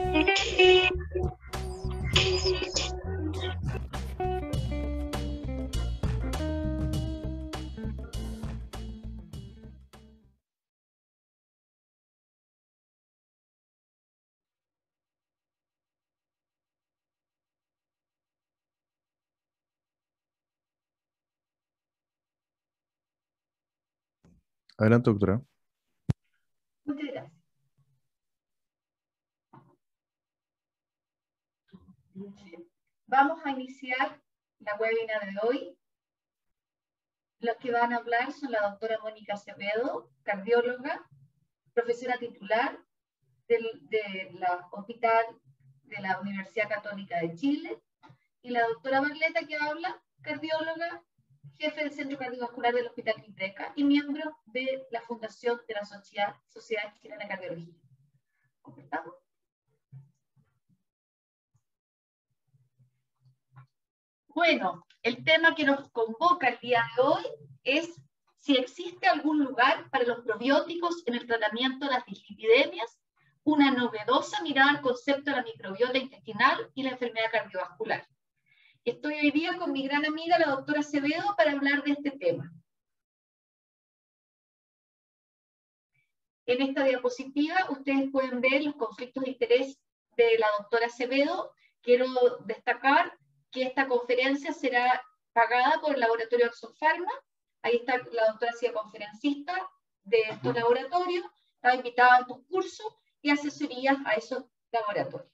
Adelante, doctora. Muchas gracias. Vamos a iniciar la webinar de hoy. Los que van a hablar son la doctora Mónica Acevedo, cardióloga, profesora titular de la Hospital de la Universidad Católica de Chile, y la doctora Barleta, que habla, cardióloga, jefe del Centro Cardiovascular del Hospital Quintreca y miembro de la Fundación de la Sociedad Chilena de Cardiología. ¿Completamos? Bueno, el tema que nos convoca el día de hoy es si existe algún lugar para los probióticos en el tratamiento de las dislipidemias, una novedosa mirada al concepto de la microbiota intestinal y la enfermedad cardiovascular. Estoy hoy día con mi gran amiga, la doctora Acevedo, para hablar de este tema. En esta diapositiva ustedes pueden ver los conflictos de interés de la doctora Acevedo. Quiero destacar que esta conferencia será pagada por el laboratorio Axopharma. Ahí está la doctora, ha sido conferencista de estos laboratorios, está invitada a estos cursos y asesorías a esos laboratorios.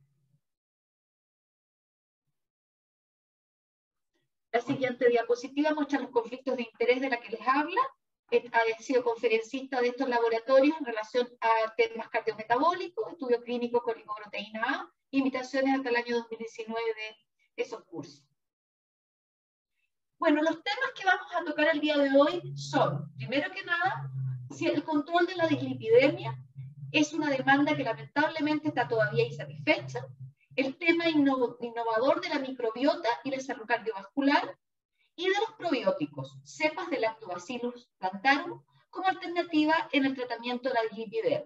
La siguiente diapositiva muestra los conflictos de interés de la que les habla. Ha sido conferencista de estos laboratorios en relación a temas cardiometabólicos, estudio clínico con lipoproteína A, invitaciones hasta el año 2019 de esos cursos. Bueno, los temas que vamos a tocar el día de hoy son, primero que nada, si el control de la dislipidemia es una demanda que lamentablemente está todavía insatisfecha, el tema innovador de la microbiota y la salud cardiovascular, y de los probióticos, cepas de Lactobacillus plantarum, como alternativa en el tratamiento de la dislipidemia.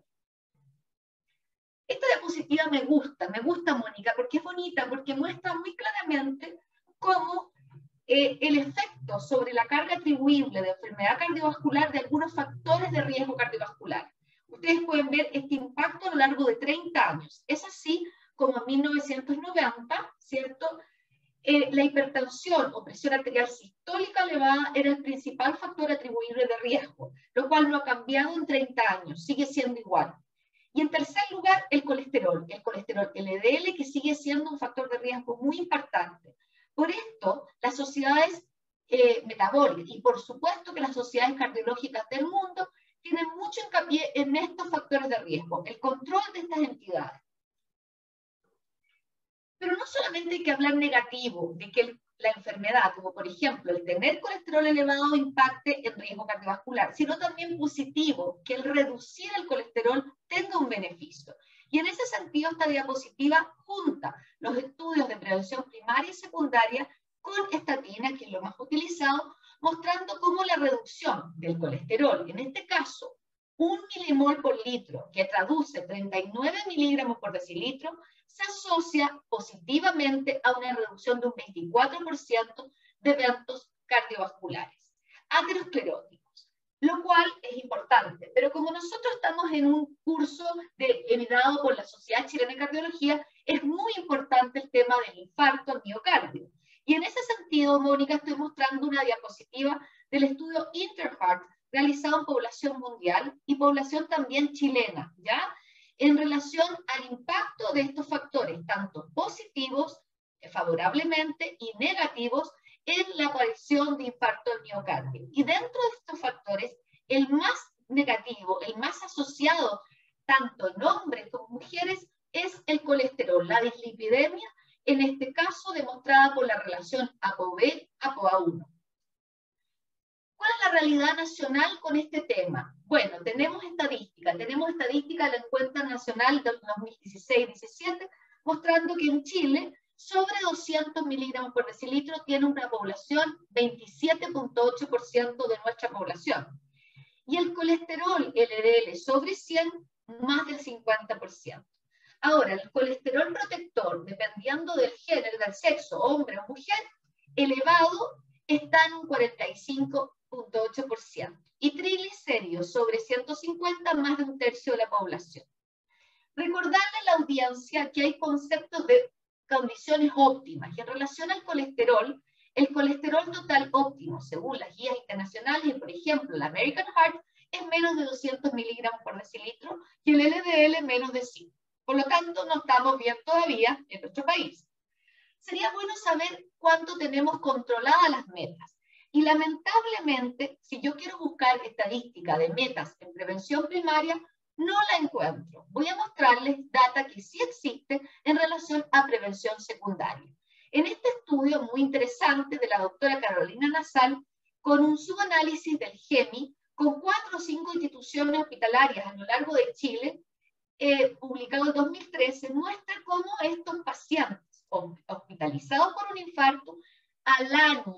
Esta diapositiva me gusta, Mónica, porque es bonita, porque muestra muy claramente cómo el efecto sobre la carga atribuible de enfermedad cardiovascular de algunos factores de riesgo cardiovascular. Ustedes pueden ver este impacto a lo largo de 30 años. Es así como en 1990, ¿cierto?, la hipertensión o presión arterial sistólica elevada era el principal factor atribuible de riesgo, lo cual no ha cambiado en 30 años, sigue siendo igual. Y en tercer lugar, el colesterol LDL, que sigue siendo un factor de riesgo muy impactante. Por esto, las sociedades metabólicas y por supuesto que las sociedades cardiológicas del mundo tienen mucho hincapié en estos factores de riesgo, el control de estas entidades. Pero no solamente hay que hablar negativo de que la enfermedad, como por ejemplo el tener colesterol elevado impacte en riesgo cardiovascular, sino también positivo, que el reducir el colesterol tenga un beneficio. Y en ese sentido esta diapositiva junta los estudios de prevención primaria y secundaria con estatina, que es lo más utilizado, mostrando cómo la reducción del colesterol, en este caso 1 milimol por litro, que traduce 39 miligramos por decilitro, se asocia positivamente a una reducción de un 24% de eventos cardiovasculares ateroscleróticos, lo cual es importante. Pero como nosotros estamos en un curso dado por la Sociedad Chilena de Cardiología, es muy importante el tema del infarto al miocardio. Y en ese sentido, Mónica, estoy mostrando una diapositiva del estudio INTERHEART, realizado en población mundial y población también chilena, ¿ya?, en relación al impacto de estos factores, tanto positivos, favorablemente, y negativos, en la aparición de infarto del miocardio. Y dentro de estos factores, el más negativo, el más asociado, tanto en hombres como mujeres, es el colesterol, la dislipidemia, en este caso demostrada por la relación ApoB-ApoA1. ¿Cuál es la realidad nacional con este tema? Bueno, tenemos estadística del Encuentro Nacional del 2016-17, mostrando que en Chile, sobre 200 miligramos por decilitro tiene una población 27.8% de nuestra población. Y el colesterol LDL sobre 100, más del 50%. Ahora, el colesterol protector, dependiendo del género, del sexo, hombre o mujer, elevado está en un 45,8%. Y triglicéridos sobre 150, más de un tercio de la población. Recordarle a la audiencia que hay conceptos de condiciones óptimas. Y en relación al colesterol, el colesterol total óptimo, según las guías internacionales, por ejemplo, la American Heart, es menos de 200 miligramos por decilitro y el LDL menos de 5. Por lo tanto, no estamos bien todavía en nuestro país. Sería bueno saber cuánto tenemos controladas las metas. Y lamentablemente, si yo quiero buscar estadística de metas en prevención primaria, no la encuentro. Voy a mostrarles data que sí existe en relación a prevención secundaria. En este estudio muy interesante de la doctora Carolina Nasal, con un subanálisis del GEMI, con 4 o 5 instituciones hospitalarias a lo largo de Chile, publicado en 2013, muestra cómo estos pacientes hospitalizados por un infarto al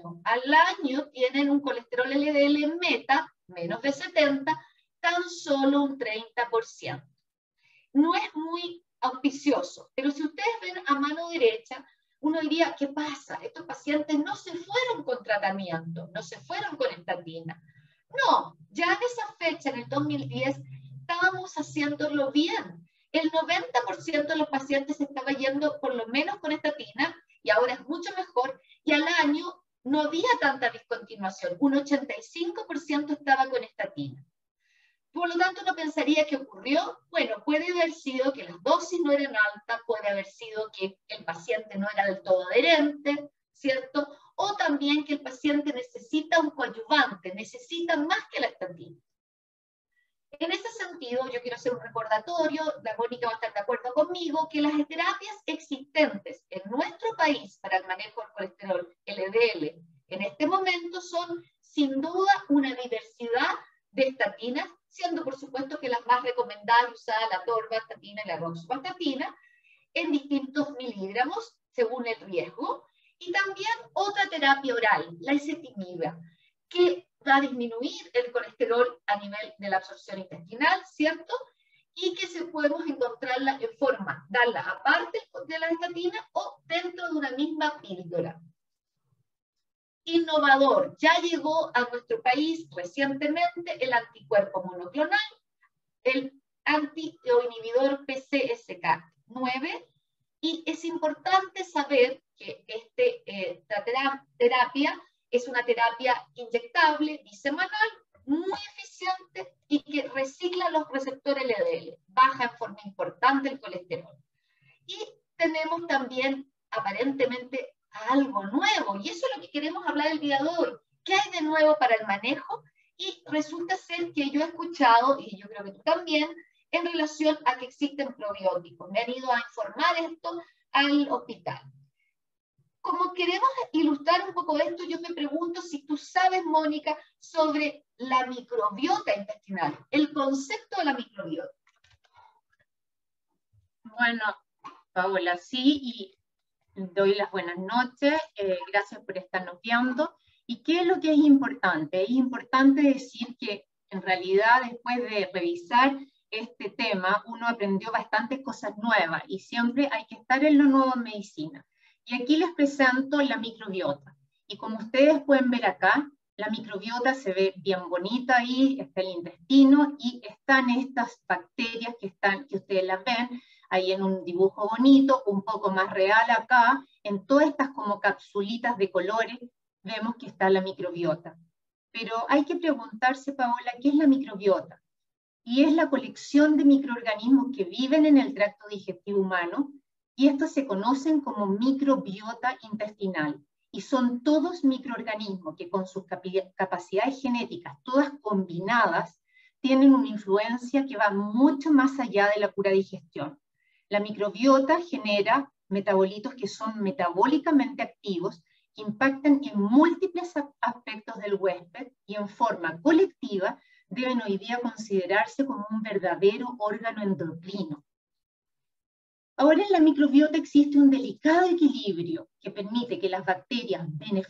año tienen un colesterol LDL meta, menos de 70, tan solo un 30%. No es muy auspicioso, pero si ustedes ven a mano derecha, uno diría, ¿qué pasa? Estos pacientes no se fueron con tratamiento, no se fueron con estatina. No, ya en esa fecha, en el 2010, estábamos haciéndolo bien. El 90% de los pacientes estaba yendo por lo menos con estatina, y ahora es mucho mejor, y al año no había tanta discontinuación, un 85% estaba con estatina. Por lo tanto, uno pensaría que ocurrió, bueno, puede haber sido que las dosis no eran altas, puede haber sido que el paciente no era del todo adherente, ¿cierto? O también que el paciente necesita un coadyuvante, necesita más que la estatina. En ese sentido, yo quiero hacer un recordatorio, la Mónica va a estar de acuerdo conmigo, que las terapias existentes en nuestro país para el manejo del colesterol LDL en este momento son, sin duda, una diversidad de estatinas, siendo por supuesto que las más recomendadas usadas la torvastatina y la roxastatina, en distintos miligramos, según el riesgo, y también otra terapia oral, la ezetimiba, que va a disminuir el colesterol a nivel de la absorción intestinal, ¿cierto? Y que se podemos encontrarla en forma, darla aparte de la estatina o dentro de una misma píldora. Innovador, ya llegó a nuestro país recientemente el anticuerpo monoclonal, el anti-inhibidor PCSK9, y es importante saber que esta terapia es una terapia inyectable, bisemanal, muy eficiente y que recicla los receptores LDL, baja en forma importante el colesterol. Y tenemos también, aparentemente, algo nuevo, y eso es lo que queremos hablar el día de hoy. ¿Qué hay de nuevo para el manejo? Y resulta ser que yo he escuchado, y yo creo que tú también, en relación a que existen probióticos. Me han ido a informar esto al hospital. Como queremos ilustrar un poco esto, yo me pregunto si tú sabes, Mónica, sobre la microbiota intestinal, el concepto de la microbiota. Bueno, Paola, sí, y doy las buenas noches, gracias por estarnos viendo. ¿Y qué es lo que es importante? Es importante decir que en realidad después de revisar este tema, uno aprendió bastantes cosas nuevas y siempre hay que estar en lo nuevo en medicina. Y aquí les presento la microbiota. Y como ustedes pueden ver acá, la microbiota se ve bien bonita ahí, está el intestino y están estas bacterias que ustedes las ven ahí en un dibujo bonito, un poco más real acá, en todas estas como capsulitas de colores, vemos que está la microbiota. Pero hay que preguntarse, Paola, ¿qué es la microbiota? Y es la colección de microorganismos que viven en el tracto digestivo humano, y estos se conocen como microbiota intestinal, y son todos microorganismos que con sus capacidades genéticas, todas combinadas, tienen una influencia que va mucho más allá de la pura digestión. La microbiota genera metabolitos que son metabólicamente activos, que impactan en múltiples aspectos del huésped y en forma colectiva deben hoy día considerarse como un verdadero órgano endocrino. Ahora en la microbiota existe un delicado equilibrio que permite que las bacterias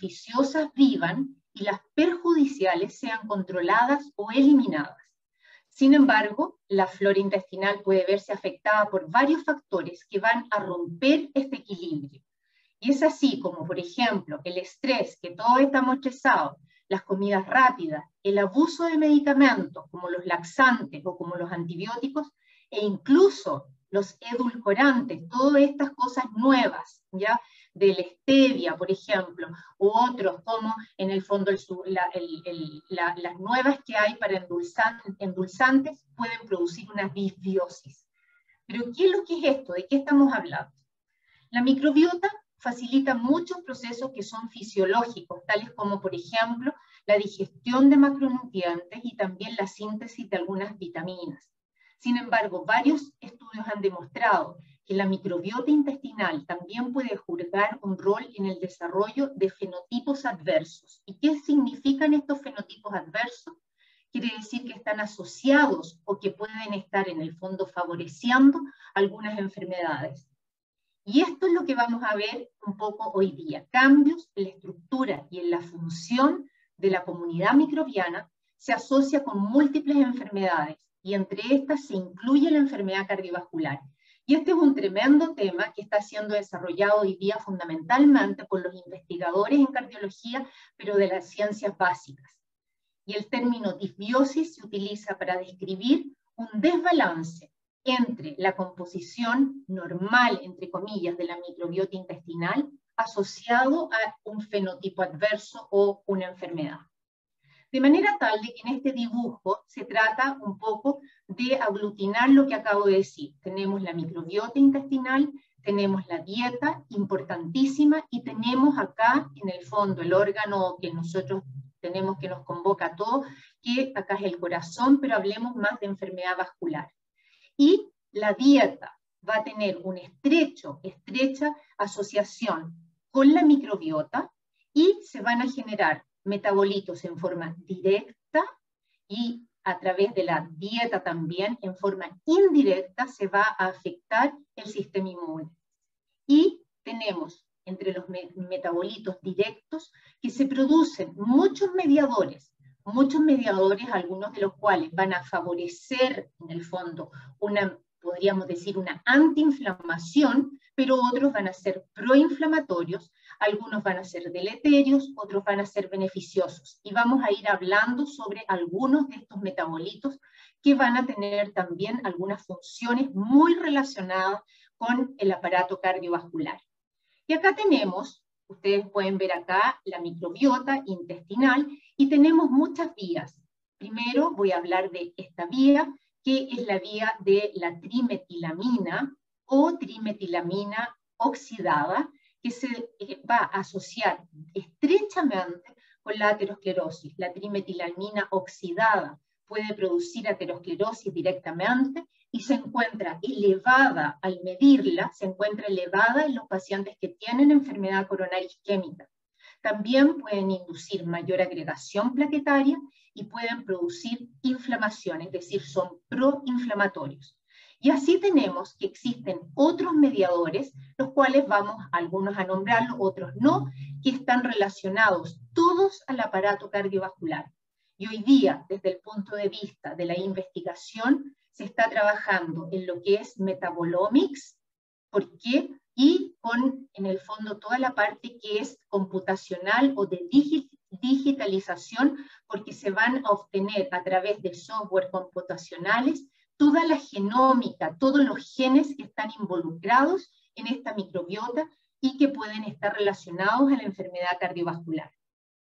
beneficiosas vivan y las perjudiciales sean controladas o eliminadas. Sin embargo, la flora intestinal puede verse afectada por varios factores que van a romper este equilibrio. Y es así como, por ejemplo, el estrés, que todos estamos estresados, las comidas rápidas, el abuso de medicamentos como los laxantes o como los antibióticos, e incluso los edulcorantes, todas estas cosas nuevas, ¿ya? De la stevia, por ejemplo, u otros como en el fondo las nuevas que hay para endulzantes pueden producir una disbiosis. Pero ¿qué es lo que es esto? ¿De qué estamos hablando? La microbiota facilita muchos procesos que son fisiológicos, tales como, por ejemplo, la digestión de macronutrientes y también la síntesis de algunas vitaminas. Sin embargo, varios estudios han demostrado que la microbiota intestinal también puede jugar un rol en el desarrollo de fenotipos adversos. ¿Y qué significan estos fenotipos adversos? Quiere decir que están asociados o que pueden estar en el fondo favoreciendo algunas enfermedades. Y esto es lo que vamos a ver un poco hoy día. Cambios en la estructura y en la función de la comunidad microbiana se asocia con múltiples enfermedades y entre estas se incluye la enfermedad cardiovascular. Y este es un tremendo tema que está siendo desarrollado hoy día fundamentalmente por los investigadores en cardiología, pero de las ciencias básicas. Y el término disbiosis se utiliza para describir un desbalance entre la composición normal, entre comillas, de la microbiota intestinal asociado a un fenotipo adverso o una enfermedad. De manera tal de que en este dibujo se trata un poco de aglutinar lo que acabo de decir. Tenemos la microbiota intestinal, tenemos la dieta, importantísima, y tenemos acá en el fondo el órgano que nosotros tenemos que nos convoca a todos, que acá es el corazón, pero hablemos más de enfermedad vascular. Y la dieta va a tener una estrecha asociación con la microbiota y se van a generar metabolitos en forma directa y a través de la dieta también en forma indirecta se va a afectar el sistema inmune. Y tenemos entre los metabolitos directos que se producen muchos mediadores, algunos de los cuales van a favorecer en el fondo podríamos decir una antiinflamación, pero otros van a ser proinflamatorios, algunos van a ser deleterios, otros van a ser beneficiosos. Y vamos a ir hablando sobre algunos de estos metabolitos que van a tener también algunas funciones muy relacionadas con el aparato cardiovascular. Y acá tenemos, ustedes pueden ver acá la microbiota intestinal y tenemos muchas vías. Primero voy a hablar de esta vía, que es la vía de la trimetilamina o trimetilamina oxidada, que se va a asociar estrechamente con la aterosclerosis. La trimetilamina oxidada puede producir aterosclerosis directamente y se encuentra elevada, al medirla, se encuentra elevada en los pacientes que tienen enfermedad coronaria isquémica. También pueden inducir mayor agregación plaquetaria y pueden producir inflamación, es decir, son proinflamatorios. Y así tenemos que existen otros mediadores, los cuales vamos algunos a nombrarlos, otros no, que están relacionados todos al aparato cardiovascular. Y hoy día, desde el punto de vista de la investigación, se está trabajando en lo que es metabolomics, ¿por qué? Y con, en el fondo, toda la parte que es computacional o de digitalización, porque se van a obtener a través de software computacionales toda la genómica, todos los genes que están involucrados en esta microbiota y que pueden estar relacionados a la enfermedad cardiovascular.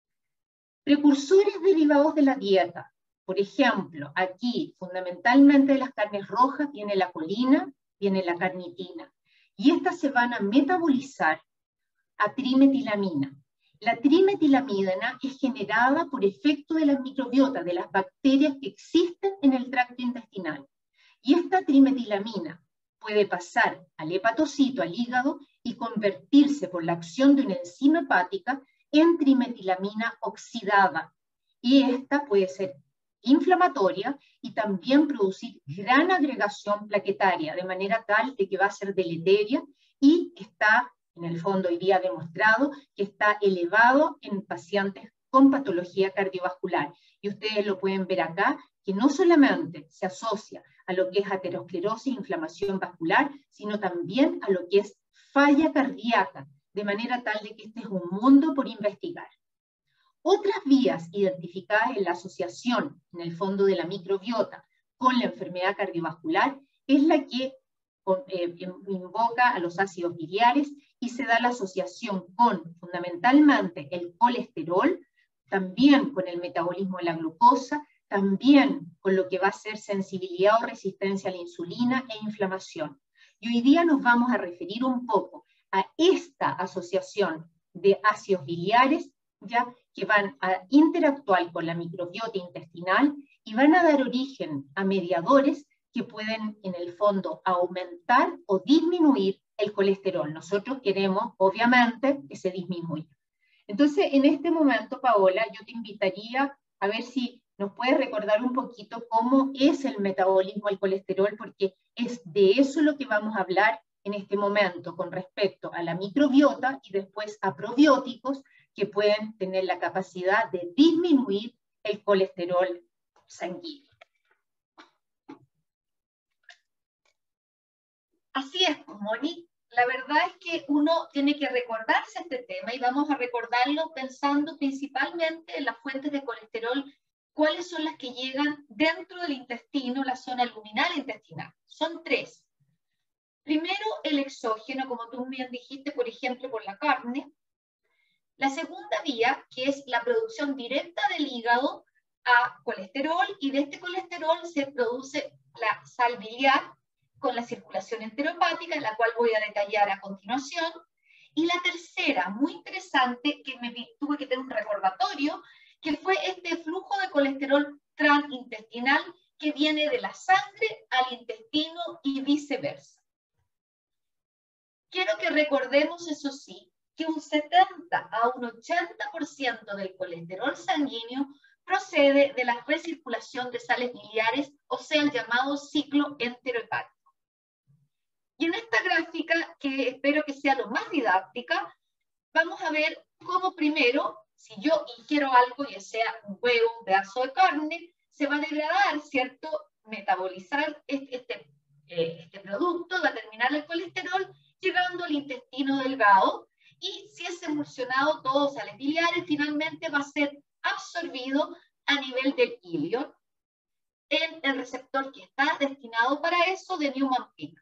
Precursores derivados de la dieta. Por ejemplo, aquí, fundamentalmente de las carnes rojas, viene la colina, viene la carnitina. Y estas se van a metabolizar a trimetilamina. La trimetilamina es generada por efecto de las microbiotas, de las bacterias que existen en el tracto intestinal. Y esta trimetilamina puede pasar al hepatocito, al hígado, y convertirse por la acción de una enzima hepática en trimetilamina oxidada. Y esta puede ser inflamatoria y también producir gran agregación plaquetaria, de manera tal de que va a ser deleteria y está, en el fondo hoy día demostrado, que está elevado en pacientes con patología cardiovascular. Y ustedes lo pueden ver acá, que no solamente se asocia a lo que es aterosclerosis e inflamación vascular, sino también a lo que es falla cardíaca, de manera tal de que este es un mundo por investigar. Otras vías identificadas en la asociación, en el fondo de la microbiota, con la enfermedad cardiovascular, es la que invoca a los ácidos biliares y se da la asociación con, fundamentalmente, el colesterol, también con el metabolismo de la glucosa, también con lo que va a ser sensibilidad o resistencia a la insulina e inflamación. Y hoy día nos vamos a referir un poco a esta asociación de ácidos biliares, ya que van a interactuar con la microbiota intestinal y van a dar origen a mediadores que pueden, en el fondo, aumentar o disminuir el colesterol. Nosotros queremos, obviamente, que se disminuya. Entonces, en este momento, Paola, yo te invitaría a ver si nos puedes recordar un poquito cómo es el metabolismo del colesterol, porque es de eso lo que vamos a hablar en este momento con respecto a la microbiota y después a probióticos que pueden tener la capacidad de disminuir el colesterol sanguíneo. Así es, Moni. La verdad es que uno tiene que recordarse este tema y vamos a recordarlo pensando principalmente en las fuentes de colesterol, cuáles son las que llegan dentro del intestino, la zona luminal intestinal. Son tres. Primero, el exógeno, como tú bien dijiste, por ejemplo, por la carne. La segunda vía, que es la producción directa del hígado a colesterol, y de este colesterol se produce la sal biliar con la circulación enterohepática, la cual voy a detallar a continuación. Y la tercera, muy interesante, que tuve que tener un recordatorio, que fue este flujo de colesterol transintestinal que viene de la sangre al intestino y viceversa. Quiero que recordemos, eso sí, que un 70 a un 80% del colesterol sanguíneo procede de la recirculación de sales biliares, o sea, el llamado ciclo enterohepático. Y en esta gráfica, que espero que sea lo más didáctica, vamos a ver cómo primero, si yo ingiero algo, ya sea un huevo, un pedazo de carne, se va a degradar, ¿cierto? Metabolizar este producto, va a terminar el colesterol, llegando al intestino delgado, y si es emulsionado todo sales biliares, finalmente va a ser absorbido a nivel del ilion en el receptor que está destinado para eso de Newman-Peak.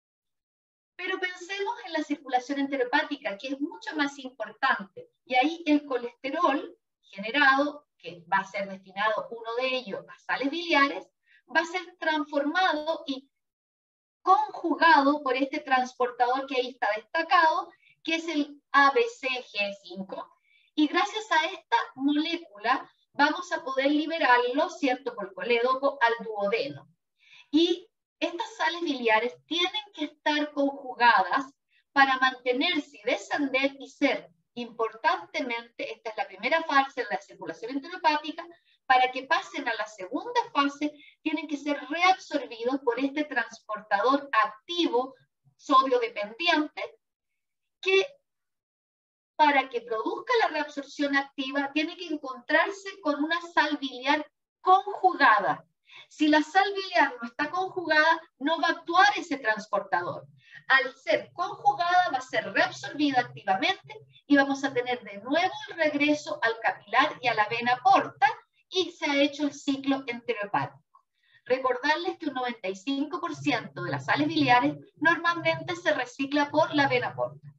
Pero pensemos en la circulación enterohepática, que es mucho más importante, y ahí el colesterol generado, que va a ser destinado uno de ellos a sales biliares, va a ser transformado y conjugado por este transportador que ahí está destacado, que es el ABCG5, y gracias a esta molécula vamos a poder liberarlo, ¿cierto?, por colédoco al duodeno. Y estas sales biliares tienen que estar conjugadas para mantenerse y descender y ser, importantemente, esta es la primera fase de la circulación enterohepática, para que pasen a la segunda fase, tienen que ser reabsorbidos por este transportador activo sodio dependiente, que para que produzca la reabsorción activa tiene que encontrarse con una sal biliar conjugada. Si la sal biliar no está conjugada, no va a actuar ese transportador. Al ser conjugada, va a ser reabsorbida activamente y vamos a tener de nuevo el regreso al capilar y a la vena porta, y se ha hecho el ciclo enterohepático. Recordarles que un 95% de las sales biliares normalmente se recicla por la vena porta.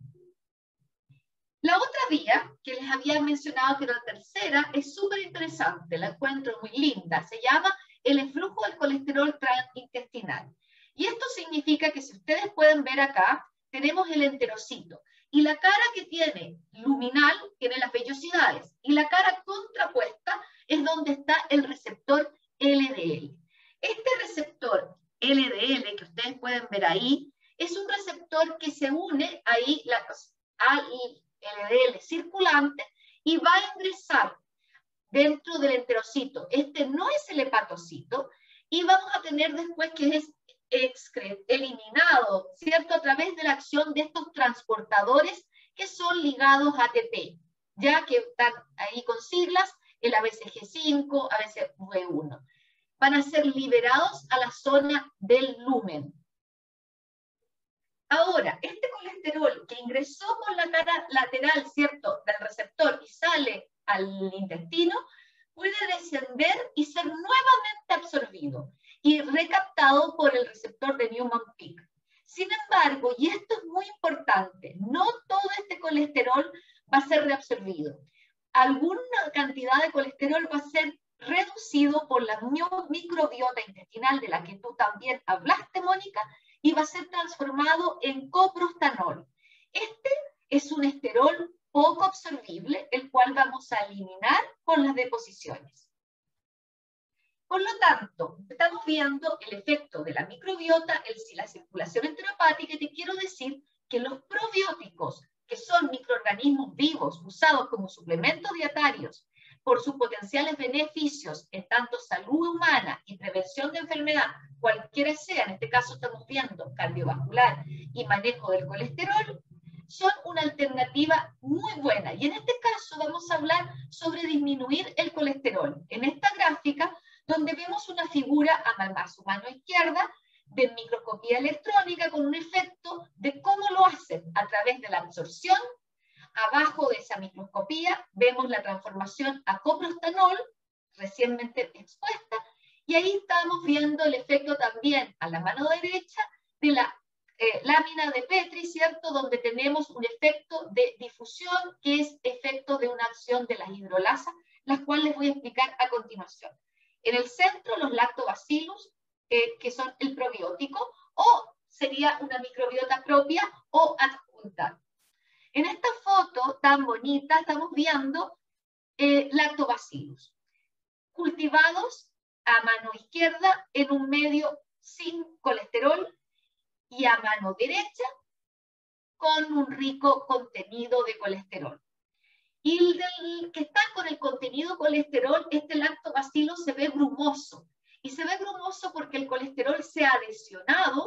La otra vía que les había mencionado, que era la tercera, es súper interesante, la encuentro muy linda, se llama el eflujo del colesterol transintestinal. Y esto significa que, si ustedes pueden ver acá, tenemos el enterocito, y la cara que tiene luminal tiene las vellosidades, y la cara contrapuesta es donde está el receptor LDL. Este receptor LDL que ustedes pueden ver ahí, es un receptor que se une ahí al LDL circulante y va a ingresar dentro del enterocito. Este no es el hepatocito, y vamos a tener después que es eliminado, ¿cierto?, a través de la acción de estos transportadores que son ligados a ATP, ya que están ahí con siglas, el ABCG5, ABCV1. van a ser liberados a la zona del lumen. Ahora, este colesterol que ingresó por la cara lateral, ¿cierto?, del receptor y sale al intestino, puede descender y ser nuevamente absorbido y recaptado por el receptor de Newman-Peak. Sin embargo, y esto es muy importante, no todo este colesterol va a ser reabsorbido. Alguna cantidad de colesterol va a ser reducido por la microbiota intestinal de la que tú también hablaste, Mónica, y va a ser transformado en coprostanol. Este es un esterol poco absorbible, el cual vamos a eliminar con las deposiciones. Por lo tanto, estamos viendo el efecto de la microbiota, la circulación enterohepática, y te quiero decir que los probióticos, que son microorganismos vivos usados como suplementos dietarios, por sus potenciales beneficios en tanto salud humana y prevención de enfermedad, cualquiera sea, en este caso estamos viendo cardiovascular y manejo del colesterol, son una alternativa muy buena. Y en este caso vamos a hablar sobre disminuir el colesterol. En esta gráfica, donde vemos una figura a su mano izquierda de microscopía electrónica con un efecto de cómo lo hacen a través de la absorción. Abajo de esa microscopía vemos la transformación a coprostanol, recientemente expuesta, y ahí estamos viendo el efecto también a la mano derecha de la lámina de Petri, ¿cierto?, donde tenemos un efecto de difusión, que es efecto de una acción de las hidrolasas, las cuales les voy a explicar a continuación. En el centro, los lactobacillus, que son el probiótico, o sería una microbiota propia o adjunta. En esta foto tan bonita estamos viendo lactobacillus cultivados a mano izquierda en un medio sin colesterol y a mano derecha con un rico contenido de colesterol. Y el que está con el contenido colesterol, este lactobacillus se ve brumoso. Y se ve brumoso porque el colesterol se ha adherido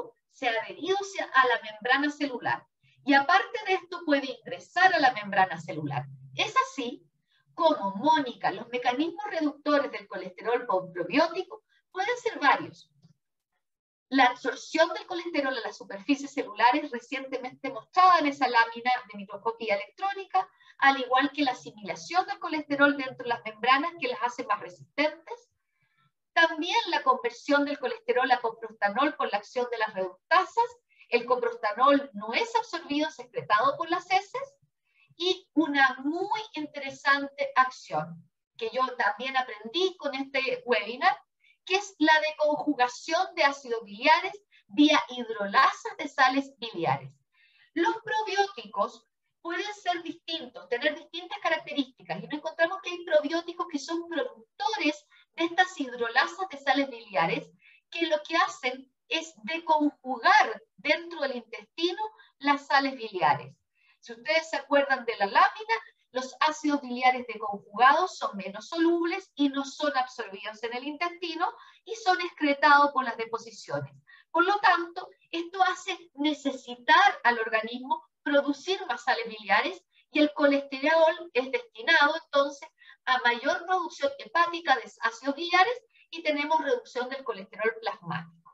a la membrana celular. Y aparte de esto puede ingresar a la membrana celular. Es así como, Mónica, los mecanismos reductores del colesterol probiótico pueden ser varios. La absorción del colesterol a las superficies celulares recientemente mostrada en esa lámina de microscopía electrónica, al igual que la asimilación del colesterol dentro de las membranas que las hace más resistentes. También la conversión del colesterol a coprostanol por la acción de las reductasas. El coprostanol no es absorbido, es excretado por las heces. Y una muy interesante acción que yo también aprendí con este webinar, que es la de conjugación de ácidos biliares vía hidrolasas de sales biliares. Los probióticos pueden ser distintos, tener distintas características, y nos encontramos que hay probióticos que son productores de estas hidrolasas de sales biliares, que lo que hacen es deconjugar dentro del intestino las sales biliares. Si ustedes se acuerdan de la lámina, los ácidos biliares deconjugados son menos solubles y no son absorbidos en el intestino y son excretados por las deposiciones. Por lo tanto, esto hace necesitar al organismo producir más sales biliares, y el colesterol es destinado entonces a mayor producción hepática de ácidos biliares y tenemos reducción del colesterol plasmático.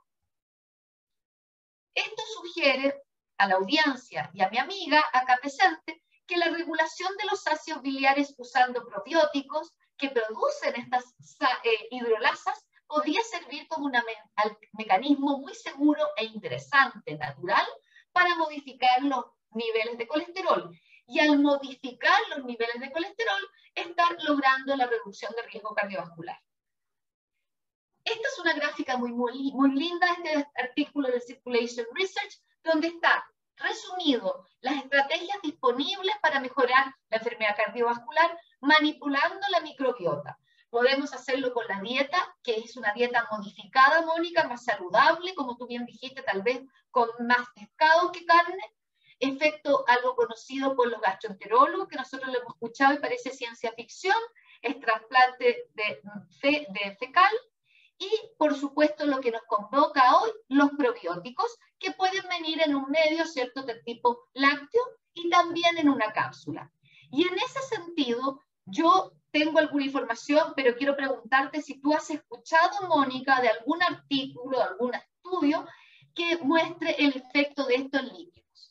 Esto sugiere a la audiencia y a mi amiga acá presente que la regulación de los ácidos biliares usando probióticos que producen estas hidrolasas podría servir como un mecanismo muy seguro e interesante, natural, para modificar los niveles de colesterol. Y al modificar los niveles de colesterol, estar logrando la reducción de riesgo cardiovascular. Esta es una gráfica muy linda, este artículo de Circulation Research, donde está resumido las estrategias disponibles para mejorar la enfermedad cardiovascular manipulando la microbiota. Podemos hacerlo con la dieta, que es una dieta modificada, Mónica, más saludable, como tú bien dijiste, tal vez con más pescado que carne. Efecto algo conocido por los gastroenterólogos, que nosotros lo hemos escuchado y parece ciencia ficción, es trasplante de fecal. Y, por supuesto, lo que nos convoca hoy, los probióticos, que pueden venir en un medio, ¿cierto?, de tipo lácteo y también en una cápsula. Y en ese sentido, yo tengo alguna información, pero quiero preguntarte si tú has escuchado, Mónica, de algún artículo, de algún estudio que muestre el efecto de esto en líquidos.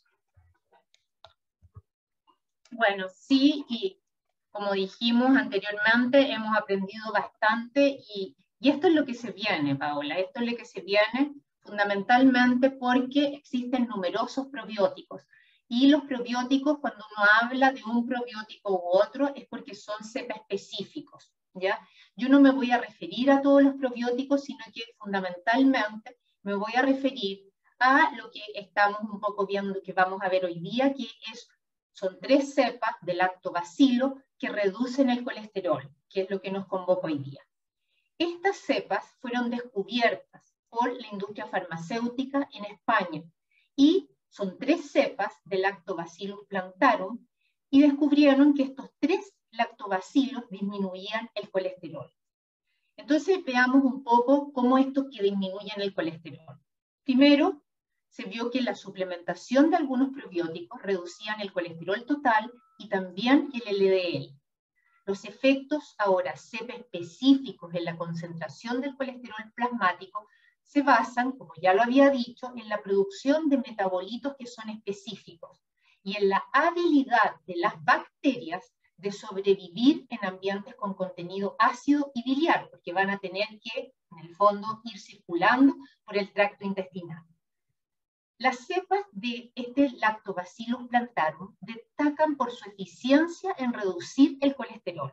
Bueno, sí, y como dijimos anteriormente, hemos aprendido bastante y esto es lo que se viene, Paola, esto es lo que se viene fundamentalmente porque existen numerosos probióticos. Y los probióticos, cuando uno habla de un probiótico u otro, es porque son cepa específicos, ¿ya? Yo no me voy a referir a todos los probióticos, sino que fundamentalmente me voy a referir a lo que estamos un poco viendo, que vamos a ver hoy día, que son 3 cepas de lactobacilo que reducen el colesterol, que es lo que nos convoca hoy día. Estas cepas fueron descubiertas por la industria farmacéutica en España y son 3 cepas de Lactobacillus plantarum y descubrieron que estos 3 lactobacilos disminuían el colesterol. Entonces veamos un poco cómo estos que disminuyen el colesterol. Primero, se vio que la suplementación de algunos probióticos reducían el colesterol total y también el LDL. Los efectos ahora cepa específicos en la concentración del colesterol plasmático se basan, como ya lo había dicho, en la producción de metabolitos que son específicos y en la habilidad de las bacterias de sobrevivir en ambientes con contenido ácido y biliar, porque van a tener que, en el fondo, ir circulando por el tracto intestinal. Las cepas de este Lactobacillus plantarum destacan por su eficiencia en reducir el colesterol.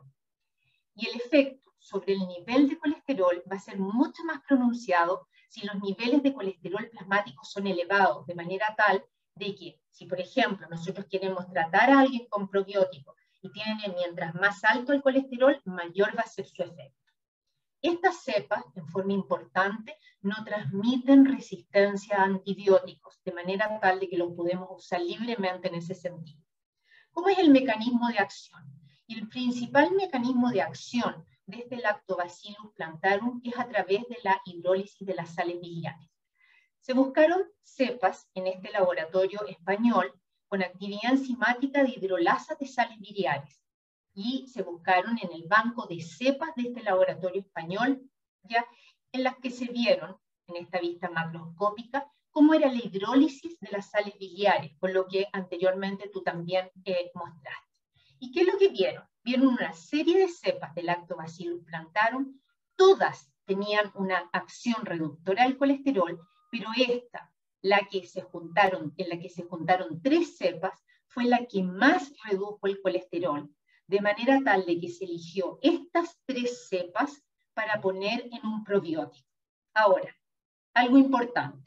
Y el efecto sobre el nivel de colesterol va a ser mucho más pronunciado si los niveles de colesterol plasmático son elevados, de manera tal de que, si por ejemplo nosotros queremos tratar a alguien con probiótico y tienen mientras más alto el colesterol, mayor va a ser su efecto. Estas cepas, en forma importante, no transmiten resistencia a antibióticos, de manera tal de que los podemos usar libremente en ese sentido. ¿Cómo es el mecanismo de acción? Y el principal mecanismo de acción de este Lactobacillus plantarum es a través de la hidrólisis de las sales biliares. Se buscaron cepas en este laboratorio español con actividad enzimática de hidrolasa de sales biliares y se buscaron en el banco de cepas de este laboratorio español, ya en las que se vieron, en esta vista macroscópica, cómo era la hidrólisis de las sales biliares, con lo que anteriormente tú también mostraste. ¿Y qué es lo que vieron? Vieron una serie de cepas de Lactobacillus plantarum, todas tenían una acción reductora del colesterol, pero esta, en la que se juntaron 3 cepas, fue la que más redujo el colesterol, de manera tal de que se eligió estas 3 cepas para poner en un probiótico. Ahora, algo importante.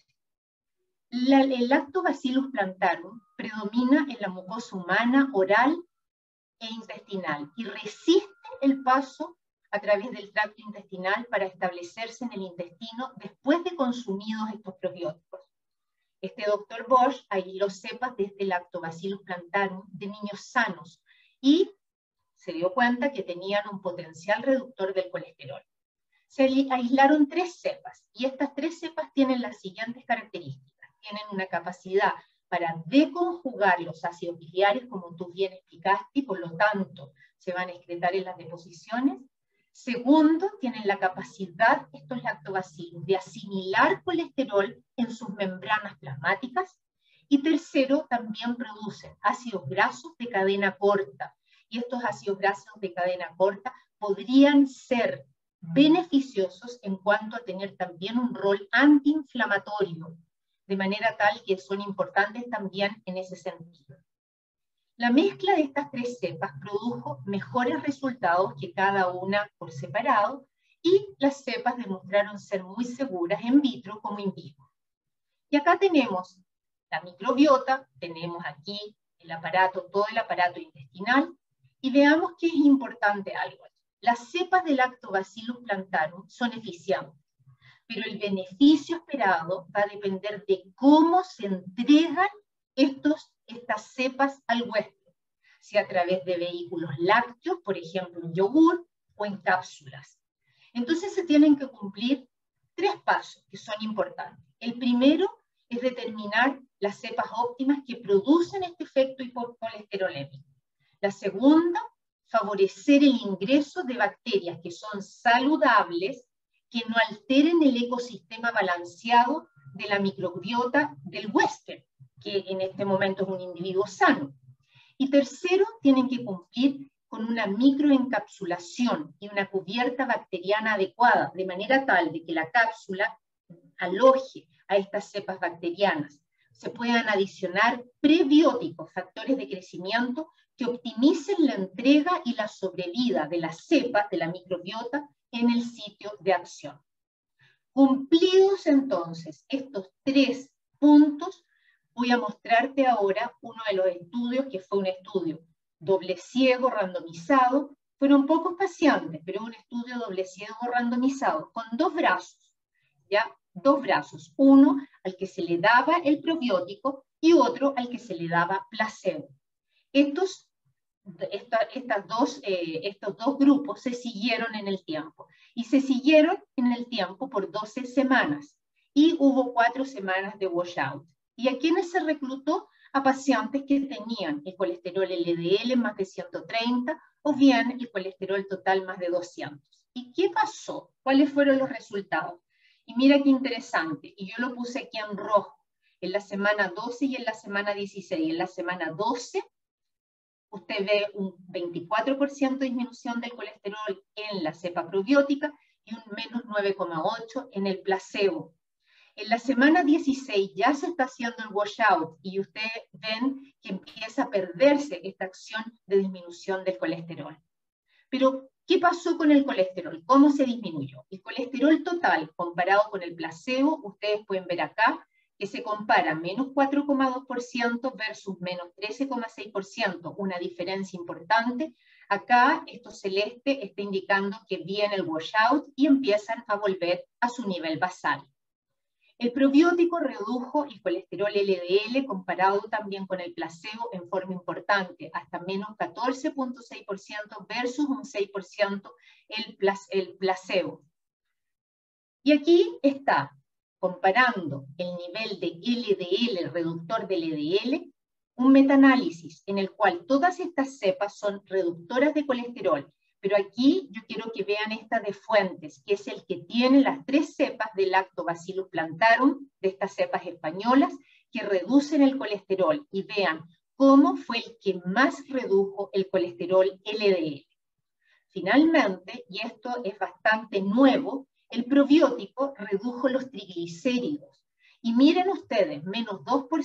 El Lactobacillus plantarum predomina en la mucosa humana, oral e intestinal y resiste el paso a través del tracto intestinal para establecerse en el intestino después de consumidos estos probióticos. Este doctor Bosch aisló cepas de este Lactobacillus plantarum de niños sanos y se dio cuenta que tenían un potencial reductor del colesterol. Se aislaron 3 cepas y estas 3 cepas tienen las siguientes características. Tienen una capacidad para deconjugar los ácidos biliares, como tú bien explicaste, y por lo tanto se van a excretar en las deposiciones. Segundo, tienen la capacidad, estos lactobacilos, de asimilar colesterol en sus membranas plasmáticas. Y tercero, también producen ácidos grasos de cadena corta. Y estos ácidos grasos de cadena corta podrían ser beneficiosos en cuanto a tener también un rol antiinflamatorio, de manera tal que son importantes también en ese sentido. La mezcla de estas 3 cepas produjo mejores resultados que cada una por separado, y las cepas demostraron ser muy seguras en vitro como in vivo. Y acá tenemos la microbiota, tenemos aquí el aparato, todo el aparato intestinal, y veamos que es importante algo. Las cepas de Lactobacillus plantarum son eficientes, pero el beneficio esperado va a depender de cómo se entregan estas cepas al huésped, si a través de vehículos lácteos, por ejemplo en yogur, o en cápsulas. Entonces se tienen que cumplir 3 pasos que son importantes. El primero es determinar las cepas óptimas que producen este efecto hipocolesterolémico. La segunda favorecer el ingreso de bacterias que son saludables, que no alteren el ecosistema balanceado de la microbiota del huésped, que en este momento es un individuo sano. Y tercero, tienen que cumplir con una microencapsulación y una cubierta bacteriana adecuada, de manera tal de que la cápsula aloje a estas cepas bacterianas. Se puedan adicionar prebióticos, factores de crecimiento, que optimicen la entrega y la sobrevida de las cepas de la microbiota en el sitio de acción. Cumplidos entonces estos 3 puntos, voy a mostrarte ahora uno de los estudios, que fue un estudio doble ciego randomizado. Fueron pocos pacientes, pero un estudio doble ciego randomizado con 2 brazos, ¿ya? 2 brazos, uno al que se le daba el probiótico y otro al que se le daba placebo. Estos 2 grupos se siguieron en el tiempo, y se siguieron en el tiempo por 12 semanas, y hubo 4 semanas de washout. ¿Y a quienes se reclutó? A pacientes que tenían el colesterol LDL más de 130, o bien el colesterol total más de 200. ¿Y qué pasó? ¿Cuáles fueron los resultados? Y mira qué interesante, y yo lo puse aquí en rojo, en la semana 12 y en la semana 16. En la semana 12, usted ve un 24% de disminución del colesterol en la cepa probiótica y un menos 9,8% en el placebo. En la semana 16 ya se está haciendo el washout y ustedes ven que empieza a perderse esta acción de disminución del colesterol. Pero, ¿qué pasó con el colesterol? ¿Cómo se disminuyó? El colesterol total comparado con el placebo, ustedes pueden ver acá, que se compara menos 4,2% versus menos 13,6%, una diferencia importante. Acá, esto celeste está indicando que viene el washout y empiezan a volver a su nivel basal. El probiótico redujo el colesterol LDL comparado también con el placebo en forma importante, hasta menos 14,6% versus un 6% el placebo. Y aquí está, comparando el nivel de LDL, el reductor del LDL, un metaanálisis en el cual todas estas cepas son reductoras de colesterol. Pero aquí yo quiero que vean esta de Fuentes, que es el que tiene las 3 cepas de Lactobacillus plantarum, de estas cepas españolas, que reducen el colesterol. Y vean cómo fue el que más redujo el colesterol LDL. Finalmente, y esto es bastante nuevo, el probiótico redujo los triglicéridos. Y miren ustedes, menos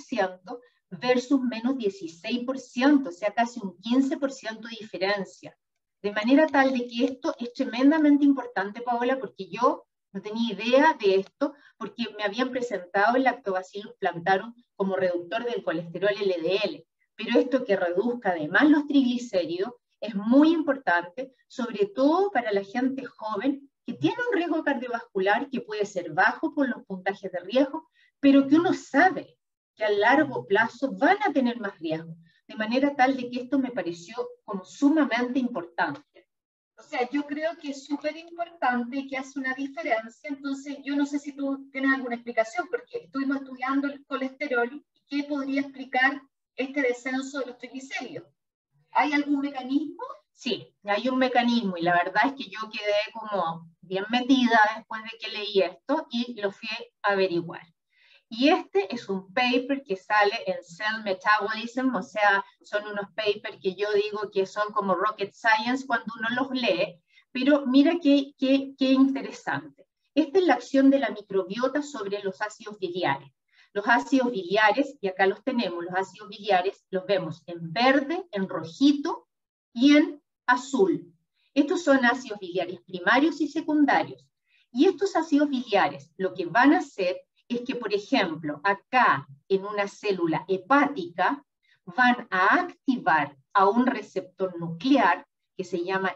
2% versus menos 16%, o sea, casi un 15% de diferencia. De manera tal de que esto es tremendamente importante, Paola, porque yo no tenía idea de esto, porque me habían presentado el Lactobacillus plantarum como reductor del colesterol LDL. Pero esto que reduzca además los triglicéridos es muy importante, sobre todo para la gente joven que tiene un riesgo cardiovascular que puede ser bajo por los puntajes de riesgo, pero que uno sabe que a largo plazo van a tener más riesgo. De manera tal de que esto me pareció como sumamente importante. O sea, yo creo que es súper importante y que hace una diferencia. Entonces, yo no sé si tú tienes alguna explicación, porque estuvimos estudiando el colesterol y qué podría explicar este descenso de los triglicéridos. ¿Hay algún mecanismo? Sí, hay un mecanismo, y la verdad es que yo quedé como bien metida después de que leí esto y lo fui a averiguar. Y este es un paper que sale en Cell Metabolism, o sea, son unos papers que yo digo que son como rocket science cuando uno los lee, pero mira qué interesante. Esta es la acción de la microbiota sobre los ácidos biliares. Los ácidos biliares, y acá los tenemos, los ácidos biliares los vemos en verde, en rojito y en azul. Estos son ácidos biliares primarios y secundarios. Y estos ácidos biliares lo que van a hacer es que, por ejemplo, acá en una célula hepática van a activar a un receptor nuclear que se llama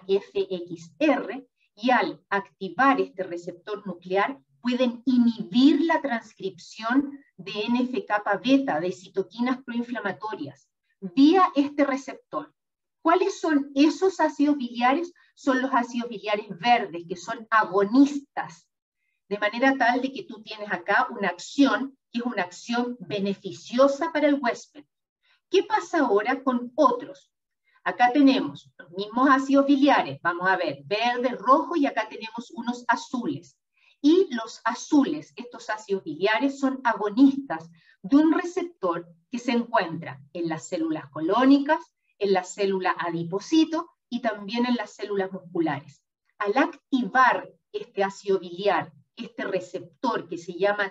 FXR, y al activar este receptor nuclear pueden inhibir la transcripción de NF-kappa-beta, de citoquinas proinflamatorias, vía este receptor. ¿Cuáles son esos ácidos biliares? Son los ácidos biliares verdes, que son agonistas, de manera tal de que tú tienes acá una acción que es una acción beneficiosa para el huésped. ¿Qué pasa ahora con otros? Acá tenemos los mismos ácidos biliares, vamos a ver, verde, rojo, y acá tenemos unos azules. Y los azules, estos ácidos biliares, son agonistas de un receptor que se encuentra en las células colónicas, en la célula adipocito y también en las células musculares. Al activar este ácido biliar, este receptor que se llama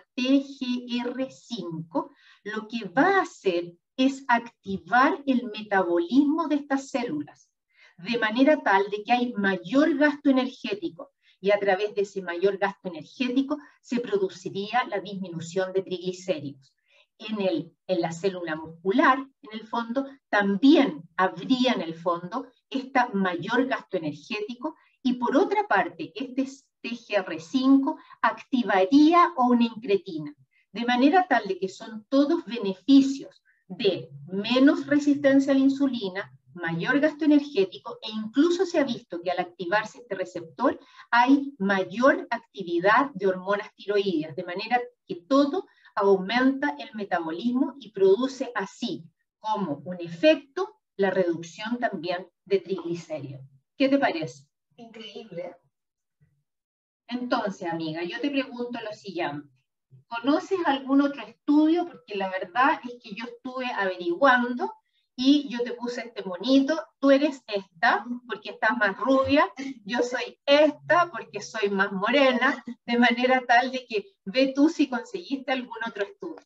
TGR5, lo que va a hacer es activar el metabolismo de estas células, de manera tal de que hay mayor gasto energético, y a través de ese mayor gasto energético se produciría la disminución de triglicéridos. En la célula muscular, en el fondo, también habría en el fondo este mayor gasto energético, y por otra parte, este TGR5 activaría una incretina, de manera tal de que son todos beneficios de menos resistencia a la insulina, mayor gasto energético, e incluso se ha visto que al activarse este receptor hay mayor actividad de hormonas tiroideas, de manera que todo aumenta el metabolismo y produce así como un efecto la reducción también de triglicéridos. ¿Qué te parece? Increíble. Entonces, amiga, yo te pregunto lo siguiente. ¿Conoces algún otro estudio? Porque la verdad es que yo estuve averiguando y yo te puse este monito. Tú eres esta porque estás más rubia, yo soy esta porque soy más morena, de manera tal de que ve tú si conseguiste algún otro estudio.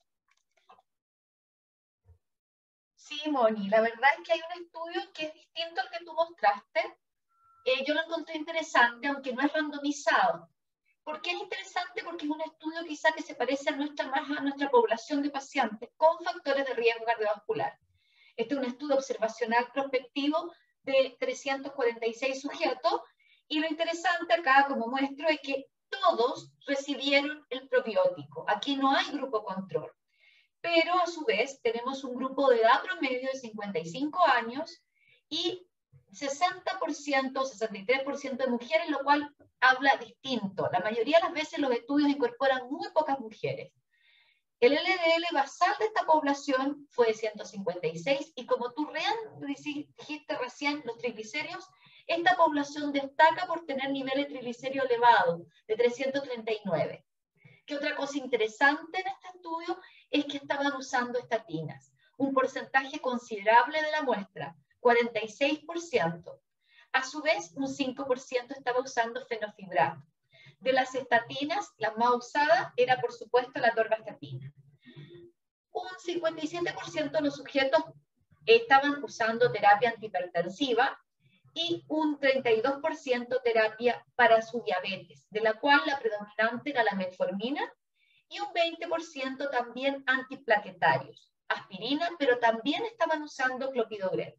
Sí, Moni, la verdad es que hay un estudio que es distinto al que tú mostraste. Yo lo encontré interesante, aunque no es randomizado. ¿Por qué es interesante? Porque es un estudio quizá que se parece más a nuestra población de pacientes con factores de riesgo cardiovascular. Este es un estudio observacional prospectivo de 346 sujetos, y lo interesante acá, como muestro, es que todos recibieron el probiótico. Aquí no hay grupo control. Pero a su vez tenemos un grupo de edad promedio de 55 años y 60%, 63% de mujeres, lo cual habla distinto. La mayoría de las veces los estudios incorporan muy pocas mujeres. El LDL basal de esta población fue de 156, y como tú dijiste recién, los triglicéridos, esta población destaca por tener niveles de triglicéridos elevados, de 339. ¿Qué otra cosa interesante en este estudio? Es que estaban usando estatinas, un porcentaje considerable de la muestra, 46%. A su vez, un 5% estaba usando fenofibrato. De las estatinas, la más usada era, por supuesto, la atorvastatina. Un 57% de los sujetos estaban usando terapia antihipertensiva y un 32% terapia para su diabetes, de la cual la predominante era la metformina, y un 20% también antiplaquetarios, aspirina, pero también estaban usando clopidogrel.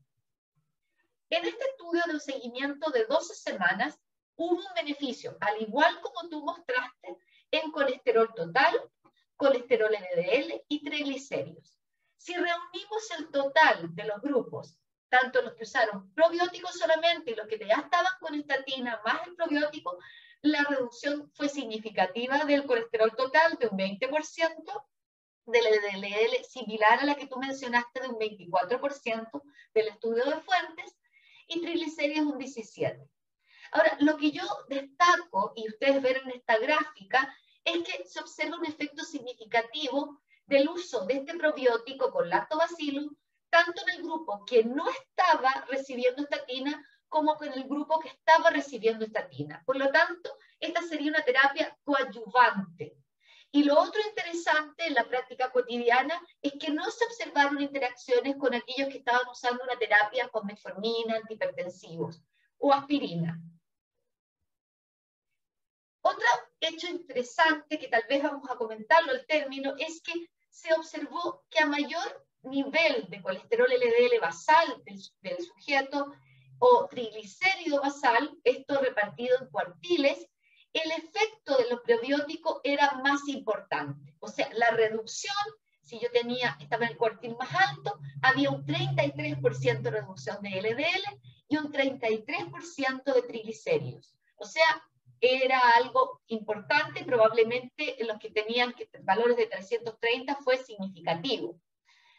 En este estudio de seguimiento de 12 semanas, hubo un beneficio, al igual como tú mostraste, en colesterol total, colesterol LDL y triglicéridos. Si reunimos el total de los grupos, tanto los que usaron probióticos solamente y los que ya estaban con estatina más el probiótico, la reducción fue significativa del colesterol total de un 20%, del LDL similar a la que tú mencionaste de un 24% del estudio de Fuentes, y triglicéridos un 17%. Ahora, lo que yo destaco, y ustedes ven en esta gráfica, es que se observa un efecto significativo del uso de este probiótico con lactobacillus, tanto en el grupo que no estaba recibiendo estatina como en el grupo que estaba recibiendo estatina. Por lo tanto, esta sería una terapia coadyuvante. Y lo otro interesante en la práctica cotidiana es que no se observaron interacciones con aquellos que estaban usando una terapia con metformina, antihipertensivos o aspirina. Otro hecho interesante, que tal vez vamos a comentarlo al término, es que se observó que a mayor nivel de colesterol LDL basal del sujeto o triglicérido basal, esto repartido en cuartiles, el efecto de los probióticos era más importante. O sea, la reducción, si yo estaba en el cuartil más alto, había un 33% de reducción de LDL y un 33% de triglicéridos. O sea, era algo importante, probablemente en los que tenían valores de 330 fue significativo.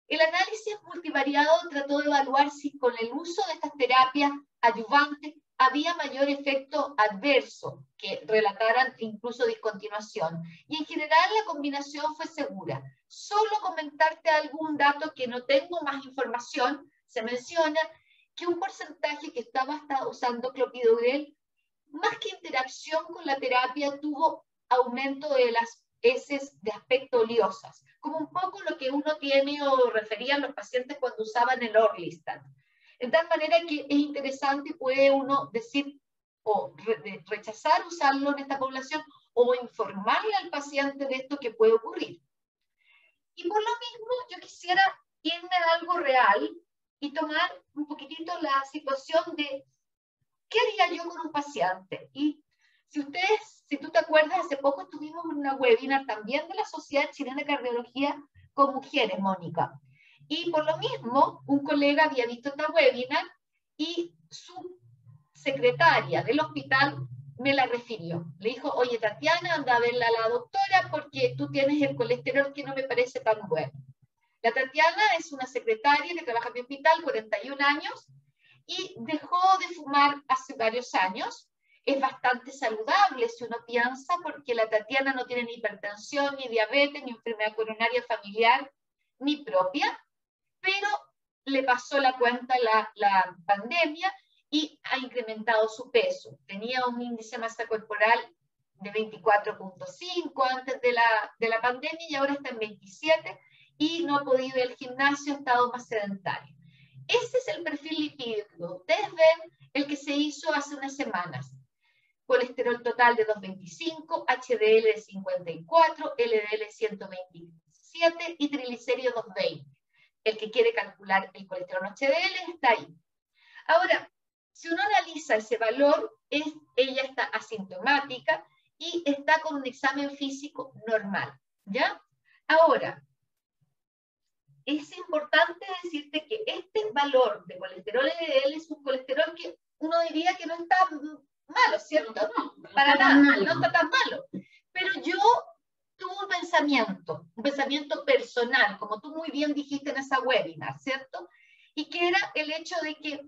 El análisis multivariado trató de evaluar si con el uso de estas terapias adyuvantes había mayor efecto adverso que relataran incluso discontinuación. Y en general la combinación fue segura. Solo comentarte algún dato que no tengo más información, se menciona que un porcentaje que estaba usando clopidogrel, más que interacción con la terapia, tuvo aumento de las heces de aspecto oleosas, como un poco lo que uno tiene o referían los pacientes cuando usaban el Orlistat. De tal manera que es interesante, puede uno decir o rechazar usarlo en esta población o informarle al paciente de esto que puede ocurrir. Y por lo mismo yo quisiera irme a algo real y tomar un poquitito la situación de qué haría yo con un paciente. Y si tú te acuerdas, hace poco tuvimos una webinar también de la Sociedad Chilena de Cardiología con mujeres, Mónica. Y por lo mismo, un colega había visto esta webinar y su secretaria del hospital me la refirió. Le dijo, oye, Tatiana, anda a verla a la doctora porque tú tienes el colesterol que no me parece tan bueno. La Tatiana es una secretaria que trabaja en mi hospital, 41 años, y dejó de fumar hace varios años. Es bastante saludable si uno piensa, porque la Tatiana no tiene ni hipertensión, ni diabetes, ni enfermedad coronaria familiar, ni propia, pero le pasó la cuenta la pandemia y ha incrementado su peso. Tenía un índice de masa corporal de 24.5 antes de la pandemia y ahora está en 27 y no ha podido ir al gimnasio, ha estado más sedentario. Ese es el perfil lipídico. Ustedes ven el que se hizo hace unas semanas. Colesterol total de 225, HDL de 54, LDL 127 y triglicéridos 220. El que quiere calcular el colesterol HDL está ahí. Ahora, si uno analiza ese valor, ella está asintomática y está con un examen físico normal, ¿ya? Ahora, es importante decirte que este valor de colesterol LDL es un colesterol que uno diría que no está malo, ¿cierto? No, para nada, no está tan malo. Pero yo tuve un pensamiento personal, como tú muy bien dijiste en esa webinar, ¿cierto? Y que era el hecho de que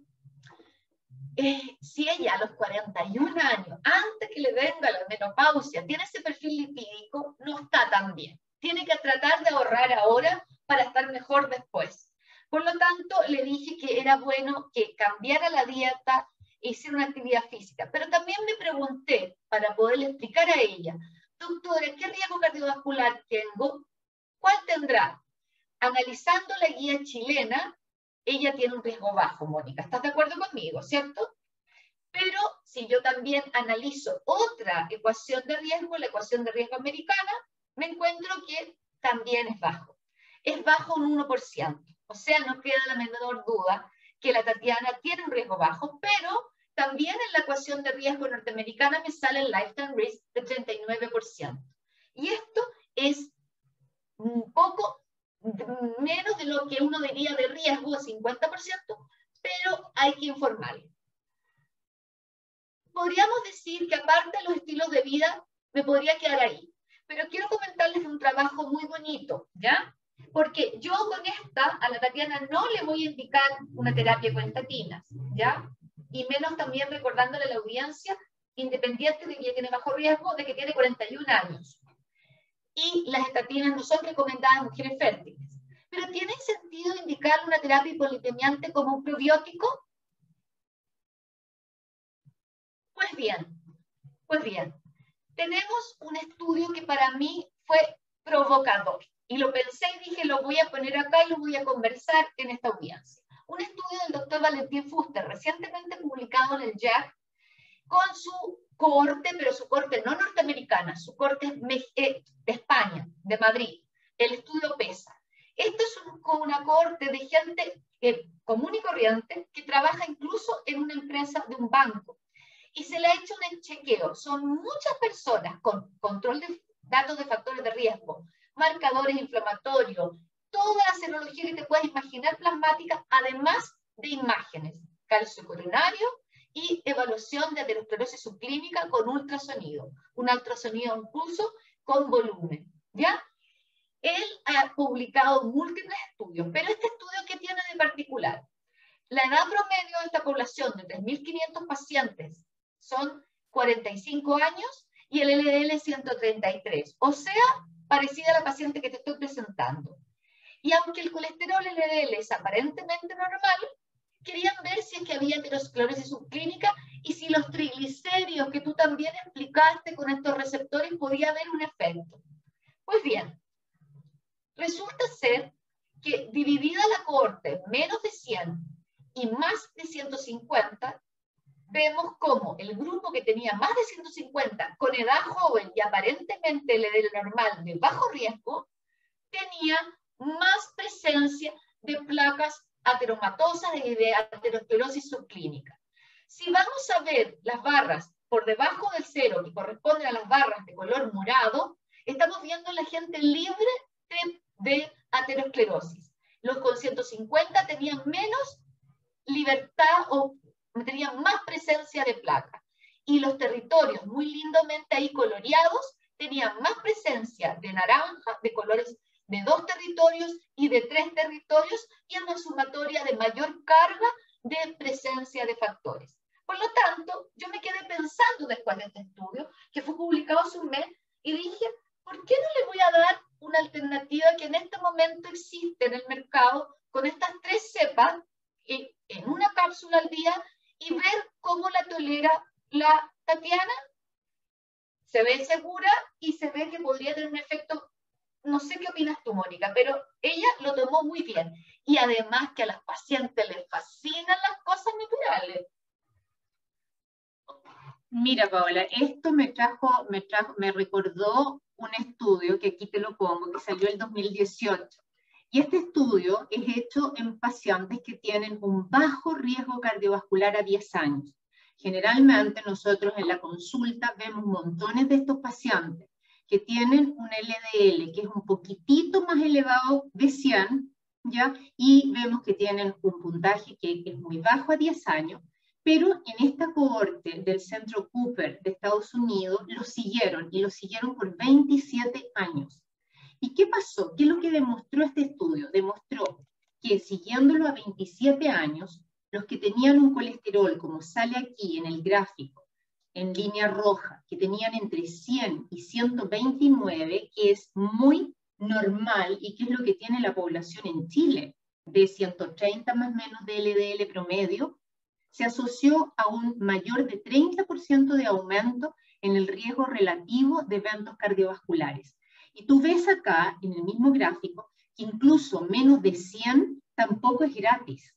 si ella a los 41 años, antes que le venga la menopausia, tiene ese perfil lipídico, no está tan bien. Tiene que tratar de ahorrar ahora para estar mejor después. Por lo tanto, le dije que era bueno que cambiara la dieta e hiciera una actividad física. Pero también me pregunté, para poderle explicar a ella, doctora, ¿qué riesgo cardiovascular tengo? ¿Cuál tendrá? Analizando la guía chilena, ella tiene un riesgo bajo, Mónica. ¿Estás de acuerdo conmigo, cierto? Pero si yo también analizo otra ecuación de riesgo, la ecuación de riesgo americana, me encuentro que también es bajo. Es bajo un 1%. O sea, no queda la menor duda que la Tatiana tiene un riesgo bajo, pero también en la ecuación de riesgo norteamericana me sale el lifetime risk de 39%. Y esto es un poco menos de lo que uno diría de riesgo, 50%, pero hay que informarle. Podríamos decir que aparte de los estilos de vida, me podría quedar ahí. Pero quiero comentarles un trabajo muy bonito, ¿ya? Porque yo con esta, a la Tatiana, no le voy a indicar una terapia con estatinas, ¿ya? Y menos también recordándole a la audiencia, independiente de que tiene bajo riesgo, de que tiene 41 años. Y las estatinas no son recomendadas en mujeres fértiles. Pero ¿tiene sentido indicar una terapia hipolipemiante como un probiótico? Pues bien, tenemos un estudio que para mí fue provocador. Y lo pensé y dije, lo voy a poner acá y lo voy a conversar en esta audiencia. Un estudio del doctor Valentín Fuster, recientemente publicado en el JACC, con su cohorte, pero su cohorte no norteamericana, su cohorte de España, de Madrid. El estudio PESA. Esto es una cohorte de gente común y corriente que trabaja incluso en una empresa de un banco. Y se le ha hecho un chequeo. Son muchas personas con control de datos de factores de riesgo, marcadores inflamatorios, toda la serología que te puedas imaginar plasmática, además de imágenes, calcio coronario y evaluación de aterosclerosis subclínica con ultrasonido. Un ultrasonido incluso con volumen, ¿ya? Él ha publicado múltiples estudios, pero este estudio, ¿qué tiene de particular? La edad promedio de esta población, de 3.500 pacientes, son 45 años y el LDL 133, o sea, parecida a la paciente que te estoy presentando. Y aunque el colesterol LDL es aparentemente normal, querían ver si es que había aterosclerosis subclínica y si los triglicéridos que tú también explicaste con estos receptores podía haber un efecto. Pues bien, resulta ser que dividida la cohorte en menos de 100 y más de 150, vemos como el grupo que tenía más de 150 con edad joven y aparentemente LDL normal de bajo riesgo, tenía más presencia de placas ateromatosas y de aterosclerosis subclínica. Si vamos a ver las barras por debajo del cero, que corresponden a las barras de color morado, estamos viendo la gente libre de aterosclerosis. Los con 150 tenían menos libertad o tenían más presencia de placa. Y los territorios, muy lindamente ahí coloreados, tenían más presencia de naranja, de colores de 2 territorios y de 3 territorios, y en una sumatoria de mayor carga de presencia de factores. Por lo tanto, yo me quedé pensando después de este estudio, que fue publicado hace un mes, y dije, ¿por qué no le voy a dar una alternativa que en este momento existe en el mercado con estas 3 cepas en una cápsula al día y ver cómo la tolera la Tatiana? Se ve segura y se ve que podría tener un efecto. No sé qué opinas tú, Mónica, pero ella lo tomó muy bien. Y además que a las pacientes les fascinan las cosas naturales. Mira, Paola, esto me recordó un estudio que aquí te lo pongo, que salió el 2018. Y este estudio es hecho en pacientes que tienen un bajo riesgo cardiovascular a 10 años. Generalmente nosotros en la consulta vemos montones de estos pacientes que tienen un LDL que es un poquitito más elevado de 100, ¿ya? Y vemos que tienen un puntaje que es muy bajo a 10 años, pero en esta cohorte del Centro Cooper de Estados Unidos lo siguieron por 27 años. ¿Y qué pasó? ¿Qué es lo que demostró este estudio? Demostró que siguiéndolo a 27 años, los que tenían un colesterol, como sale aquí en el gráfico, en línea roja, que tenían entre 100 y 129, que es muy normal y que es lo que tiene la población en Chile, de 130 más o menos de LDL promedio, se asoció a un mayor de 30% de aumento en el riesgo relativo de eventos cardiovasculares. Y tú ves acá, en el mismo gráfico, que incluso menos de 100 tampoco es gratis.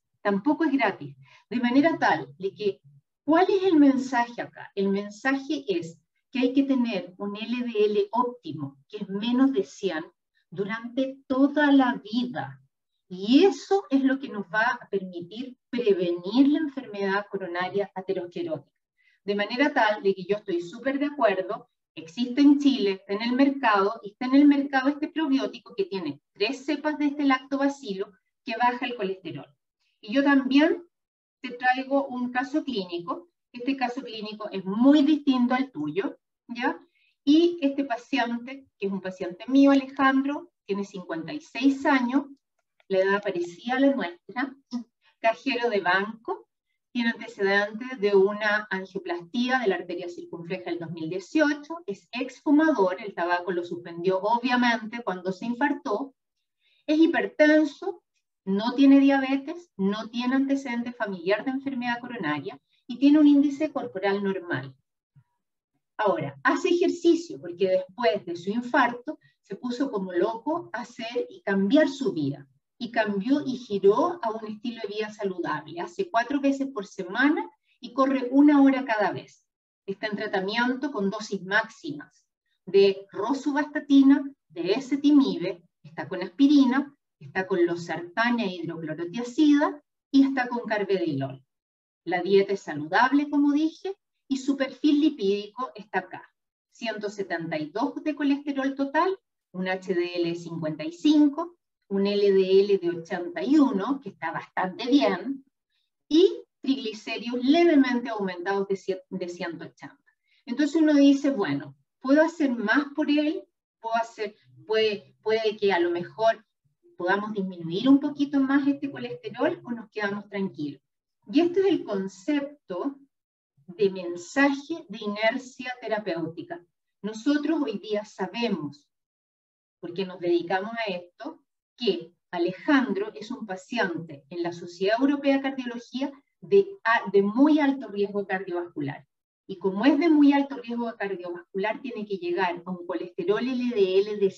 De manera tal de que, ¿cuál es el mensaje acá? El mensaje es que hay que tener un LDL óptimo, que es menos de 100, durante toda la vida. Y eso es lo que nos va a permitir prevenir la enfermedad coronaria aterosclerótica. De manera tal de que yo estoy súper de acuerdo. Existe en Chile, está en el mercado, y está en el mercado este probiótico que tiene 3 cepas de este lactobacilo que baja el colesterol. Y yo también te traigo un caso clínico. Este caso clínico es muy distinto al tuyo, ¿ya? Y este paciente, que es un paciente mío, Alejandro, tiene 56 años, la edad parecida a la nuestra, cajero de banco, tiene antecedentes de una angioplastía de la arteria circunfleja del 2018, es exfumador, el tabaco lo suspendió obviamente cuando se infartó, es hipertenso, no tiene diabetes, no tiene antecedente familiar de enfermedad coronaria y tiene un índice corporal normal. Ahora, hace ejercicio porque después de su infarto se puso como loco a hacer y cambiar su vida. Y cambió y giró a un estilo de vida saludable. Hace 4 veces por semana y corre 1 hora cada vez. Está en tratamiento con dosis máximas de rosuvastatina, de ezetimibe, está con aspirina, está con losartana e hidroclorotiazida y está con carvedilol. La dieta es saludable, como dije, y su perfil lipídico está acá. 172 de colesterol total, un HDL 55, un LDL de 81, que está bastante bien, y triglicéridos levemente aumentados de 180. Entonces uno dice, bueno, ¿puedo hacer más por él? Puede que a lo mejor podamos disminuir un poquito más este colesterol o nos quedamos tranquilos. Y este es el concepto de mensaje de inercia terapéutica. Nosotros hoy día sabemos, porque nos dedicamos a esto, que Alejandro es un paciente en la Sociedad Europea de Cardiología de muy alto riesgo cardiovascular. Y como es de muy alto riesgo cardiovascular, tiene que llegar a un colesterol LDL de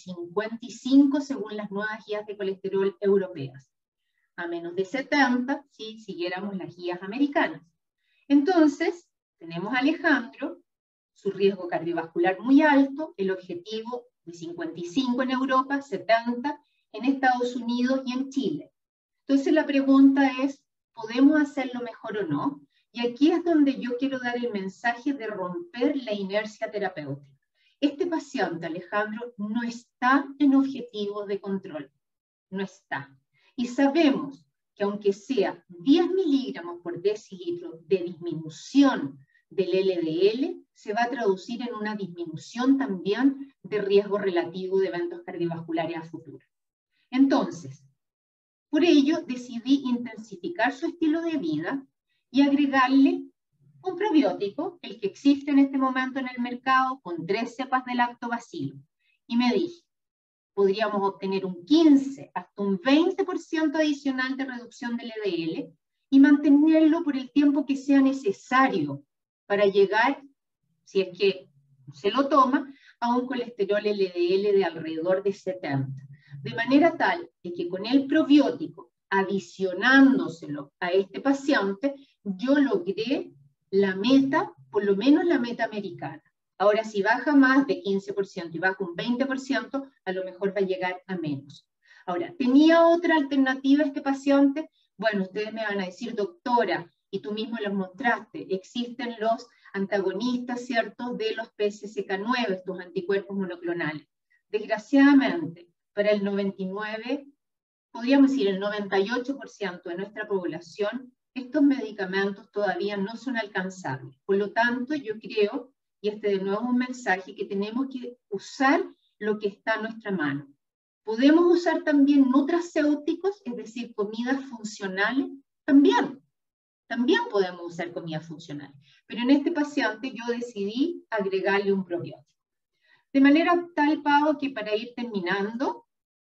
55 según las nuevas guías de colesterol europeas, a menos de 70 si siguiéramos las guías americanas. Entonces, tenemos a Alejandro, su riesgo cardiovascular muy alto, el objetivo de 55 en Europa, 70 en Estados Unidos y en Chile. Entonces la pregunta es, ¿podemos hacerlo mejor o no? Y aquí es donde yo quiero dar el mensaje de romper la inercia terapéutica. Este paciente, Alejandro, no está en objetivos de control, no está. Y sabemos que aunque sea 10 miligramos por decilitro de disminución del LDL, se va a traducir en una disminución también de riesgo relativo de eventos cardiovasculares a futuro. Entonces, por ello decidí intensificar su estilo de vida y agregarle un probiótico, el que existe en este momento en el mercado, con 3 cepas de lactobacillus. Y me dije, podríamos obtener un 15 hasta un 20% adicional de reducción del LDL y mantenerlo por el tiempo que sea necesario para llegar, si es que se lo toma, a un colesterol LDL de alrededor de 70. De manera tal de que con el probiótico, adicionándoselo a este paciente, yo logré la meta, por lo menos la meta americana. Ahora, si baja más de 15% y baja un 20%, a lo mejor va a llegar a menos. Ahora, ¿tenía otra alternativa este paciente? Bueno, ustedes me van a decir, doctora, y tú mismo los mostraste, existen los antagonistas, ¿cierto?, de los PCSK9, estos anticuerpos monoclonales. Desgraciadamente, para el 99, podríamos decir el 98% de nuestra población, estos medicamentos todavía no son alcanzables. Por lo tanto, yo creo, y este de nuevo es un mensaje, que tenemos que usar lo que está a nuestra mano. ¿Podemos usar también nutracéuticos, es decir, comidas funcionales? También podemos usar comidas funcionales. Pero en este paciente yo decidí agregarle un probiótico. De manera tal, Pau, que para ir terminando,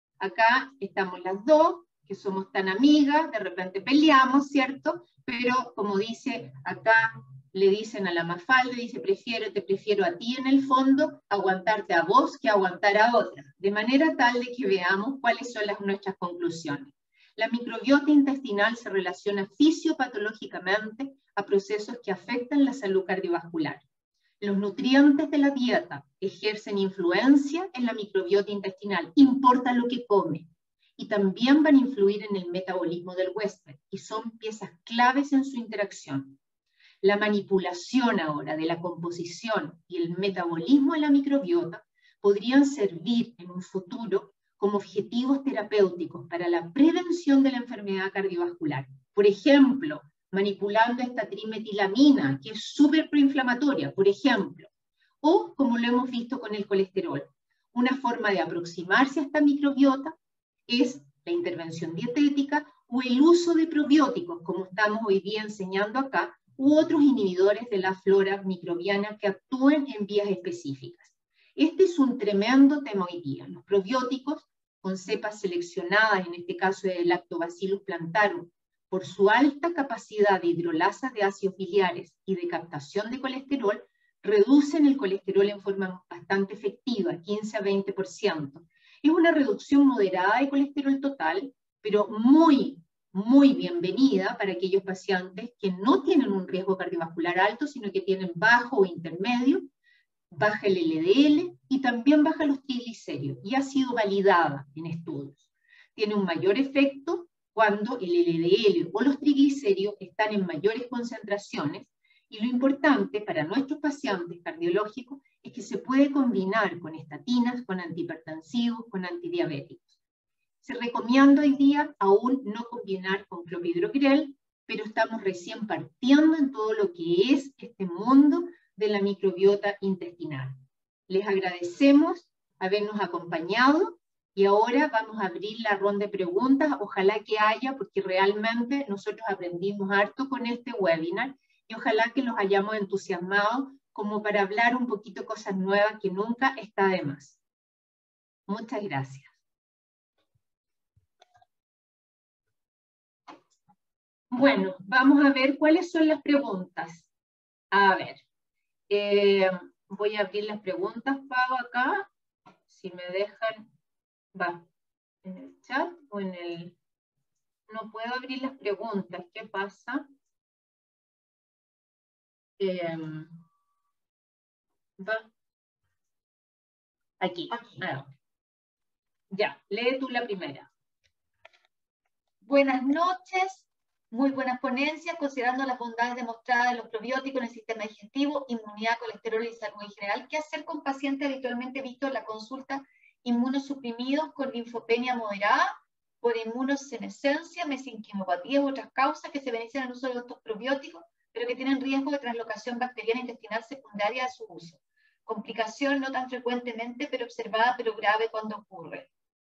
acá estamos las dos, que somos tan amigas, de repente peleamos, ¿cierto? Pero como dice acá, le dicen a la Mafalda, dice, te prefiero a ti en el fondo, aguantarte a vos que aguantar a otra. De manera tal de que veamos cuáles son nuestras conclusiones. La microbiota intestinal se relaciona fisiopatológicamente a procesos que afectan la salud cardiovascular. Los nutrientes de la dieta ejercen influencia en la microbiota intestinal, importa lo que come, y también van a influir en el metabolismo del huésped, y son piezas claves en su interacción. La manipulación ahora de la composición y el metabolismo de la microbiota podrían servir en un futuro como objetivos terapéuticos para la prevención de la enfermedad cardiovascular. Por ejemplo, manipulando esta trimetilamina, que es súper proinflamatoria, por ejemplo, o como lo hemos visto con el colesterol. Una forma de aproximarse a esta microbiota es la intervención dietética o el uso de probióticos, como estamos hoy día enseñando acá, u otros inhibidores de la flora microbiana que actúen en vías específicas. Este es un tremendo tema hoy día. Los probióticos, con cepas seleccionadas, en este caso de Lactobacillus plantarum, por su alta capacidad de hidrolasas de ácidos biliares y de captación de colesterol, reducen el colesterol en forma bastante efectiva, 15 a 20%. Es una reducción moderada de colesterol total, pero muy bienvenida para aquellos pacientes que no tienen un riesgo cardiovascular alto, sino que tienen bajo o intermedio, baja el LDL y también baja los triglicéridos, y ha sido validada en estudios. Tiene un mayor efecto cuando el LDL o los triglicéridos están en mayores concentraciones, y lo importante para nuestros pacientes cardiológicos es que se puede combinar con estatinas, con antihipertensivos, con antidiabéticos. Se recomienda hoy día aún no combinar con clopidogrel, pero estamos recién partiendo en todo lo que es este mundo de la microbiota intestinal. Les agradecemos habernos acompañado y ahora vamos a abrir la ronda de preguntas. Ojalá que haya, porque realmente nosotros aprendimos harto con este webinar y ojalá que los hayamos entusiasmado como para hablar un poquito cosas nuevas que nunca está de más. Muchas gracias. Bueno, vamos a ver cuáles son las preguntas. A ver, voy a abrir las preguntas, Pau, acá. Si me dejan, va en el chat o en el... No puedo abrir las preguntas, ¿qué pasa? Va. Aquí. Ya, lee tú la primera. Buenas noches, muy buenas ponencias, considerando las bondades demostradas de los probióticos en el sistema digestivo, inmunidad, colesterol y salud en general. ¿Qué hacer con pacientes habitualmente vistos en la consulta inmunosuprimidos con linfopenia moderada, por inmunosenescencia, mesenquimopatía u otras causas que se benefician del uso de estos probióticos, pero que tienen riesgo de translocación bacteriana intestinal secundaria a su uso? Complicación no tan frecuentemente, pero observada, pero grave cuando ocurre.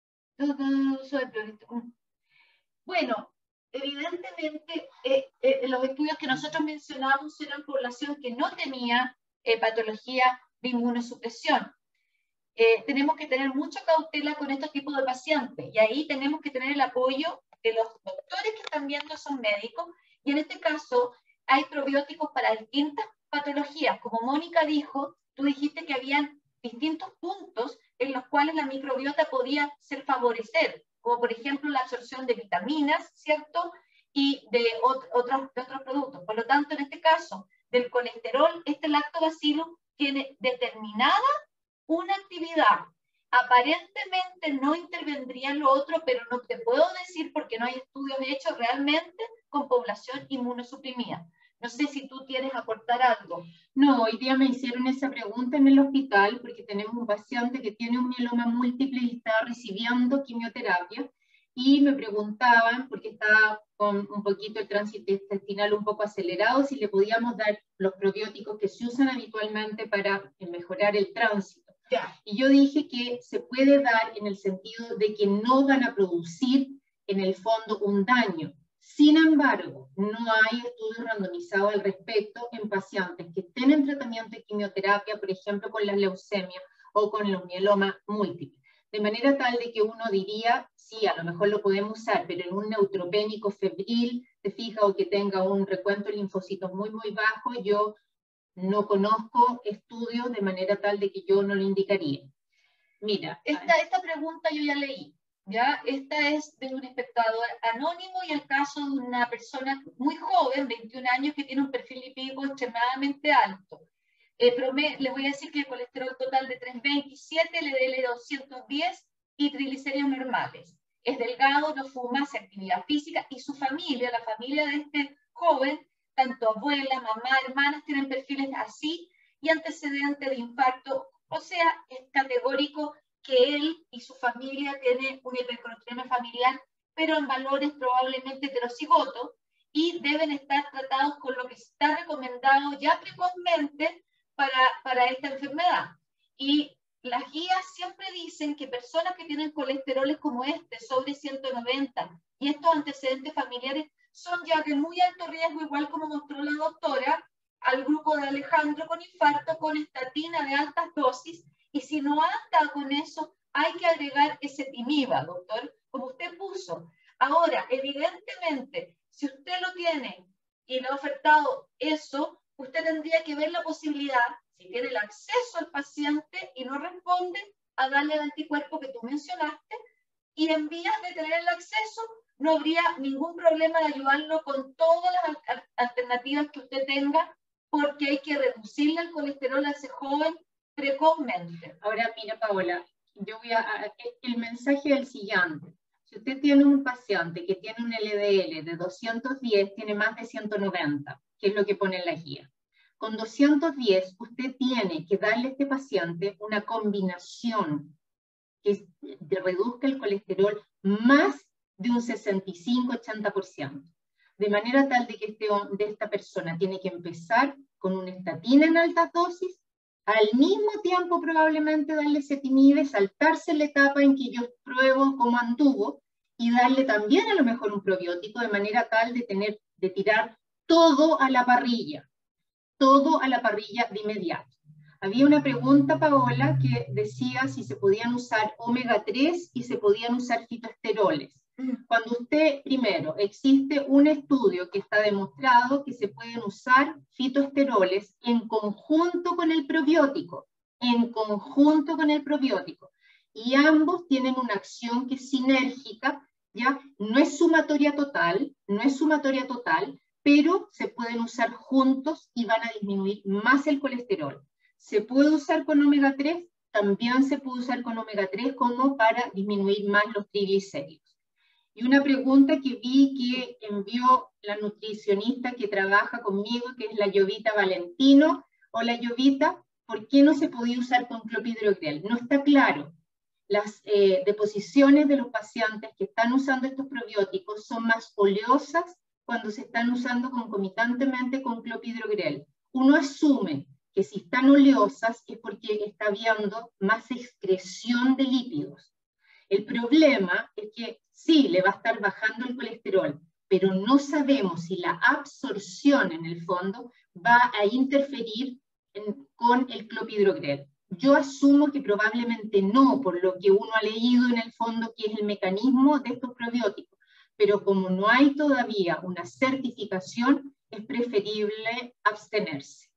Bueno, evidentemente los estudios que nosotros mencionamos eran población que no tenía patología de inmunosupresión. Tenemos que tener mucha cautela con estos tipos de pacientes y ahí tenemos que tener el apoyo de los doctores que están viendo, son médicos, y en este caso hay probióticos para distintas patologías. Como Mónica dijo, tú dijiste que habían distintos puntos en los cuales la microbiota podía favorecer, como por ejemplo la absorción de vitaminas, ¿cierto? Y de otros productos. Por lo tanto, en este caso, del colesterol, este lactobacillus tiene determinada una actividad. Aparentemente no intervendría en lo otro, pero no te puedo decir porque no hay estudios hechos realmente con población inmunosuprimida. No sé si tú quieres aportar algo. No, hoy día me hicieron esa pregunta en el hospital porque tenemos un paciente que tiene un mieloma múltiple y está recibiendo quimioterapia y me preguntaban, porque estaba con un poquito el tránsito intestinal un poco acelerado, si le podíamos dar los probióticos que se usan habitualmente para mejorar el tránsito. Y yo dije que se puede dar en el sentido de que no van a producir en el fondo un daño. Sin embargo, no hay estudios randomizados al respecto en pacientes que estén en tratamiento de quimioterapia, por ejemplo, con la leucemia o con los mielomas múltiples. De manera tal de que uno diría, sí, a lo mejor lo podemos usar, pero en un neutropénico febril, te fijas, o que tenga un recuento de linfocitos muy, muy bajo, yo no conozco estudios de manera tal de que yo no lo indicaría. Mira. Esta pregunta yo ya leí. ¿Ya? Esta es de un espectador anónimo y el caso de una persona muy joven, 21 años, que tiene un perfil lipídico extremadamente alto. Le voy a decir que el colesterol total de 327, LDL 210 y triglicéridos normales. Es delgado, no fuma, hace actividad física y su familia, la familia de este joven, tanto abuela, mamá, hermanas, tienen perfiles así y antecedentes de infarto. O sea, es categórico que él y su familia tienen una hipercolesterolemia familiar, pero en valores probablemente heterocigotos, y deben estar tratados con lo que está recomendado ya precozmente para esta enfermedad. Y las guías siempre dicen que personas que tienen colesteroles como este, sobre 190, y estos antecedentes familiares son ya de muy alto riesgo, igual como mostró la doctora, al grupo de Alejandro con infarto, con estatina de altas dosis, y si no anda con eso, hay que agregar ezetimiba, doctor, como usted puso. Ahora, evidentemente, si usted lo tiene y le ha ofertado eso, usted tendría que ver la posibilidad, si tiene el acceso al paciente y no responde, a darle el anticuerpo que tú mencionaste, y en vías de tener el acceso, no habría ningún problema de ayudarlo con todas las alternativas que usted tenga, porque hay que reducirle el colesterol a ese joven precozmente. Ahora, mira, Paola, el mensaje es el siguiente. Si usted tiene un paciente que tiene un LDL de 210, tiene más de 190, que es lo que pone en la guía. Con 210, usted tiene que darle a este paciente una combinación que reduzca el colesterol más de un 65-80%. De manera tal de que esta persona tiene que empezar con una estatina en alta dosis, Al mismo tiempo probablemente darle ezetimibe, saltarse la etapa en que yo pruebo cómo anduvo y darle también a lo mejor un probiótico de manera tal de tirar todo a la parrilla de inmediato. Había una pregunta, Paola, que decía si se podían usar omega 3 y se podían usar fitoesteroles. Cuando usted, primero, existe un estudio que está demostrado que se pueden usar fitoesteroles en conjunto con el probiótico, y ambos tienen una acción que es sinérgica, ¿ya? No es sumatoria total, pero se pueden usar juntos y van a disminuir más el colesterol. ¿Se puede usar con omega 3? También se puede usar con omega 3 como para disminuir más los triglicéridos. Y una pregunta que vi que envió la nutricionista que trabaja conmigo, que es la Jovita Valentino. Hola Jovita, ¿por qué no se podía usar con clopidogrel? No está claro. Las deposiciones de los pacientes que están usando estos probióticos son más oleosas cuando se están usando concomitantemente con clopidogrel. Uno asume que si están oleosas es porque está habiendo más excreción de lípidos. El problema es que sí, le va a estar bajando el colesterol, pero no sabemos si la absorción en el fondo va a interferir con el clopidogrel. Yo asumo que probablemente no, por lo que uno ha leído en el fondo que es el mecanismo de estos probióticos, pero como no hay todavía una certificación, es preferible abstenerse.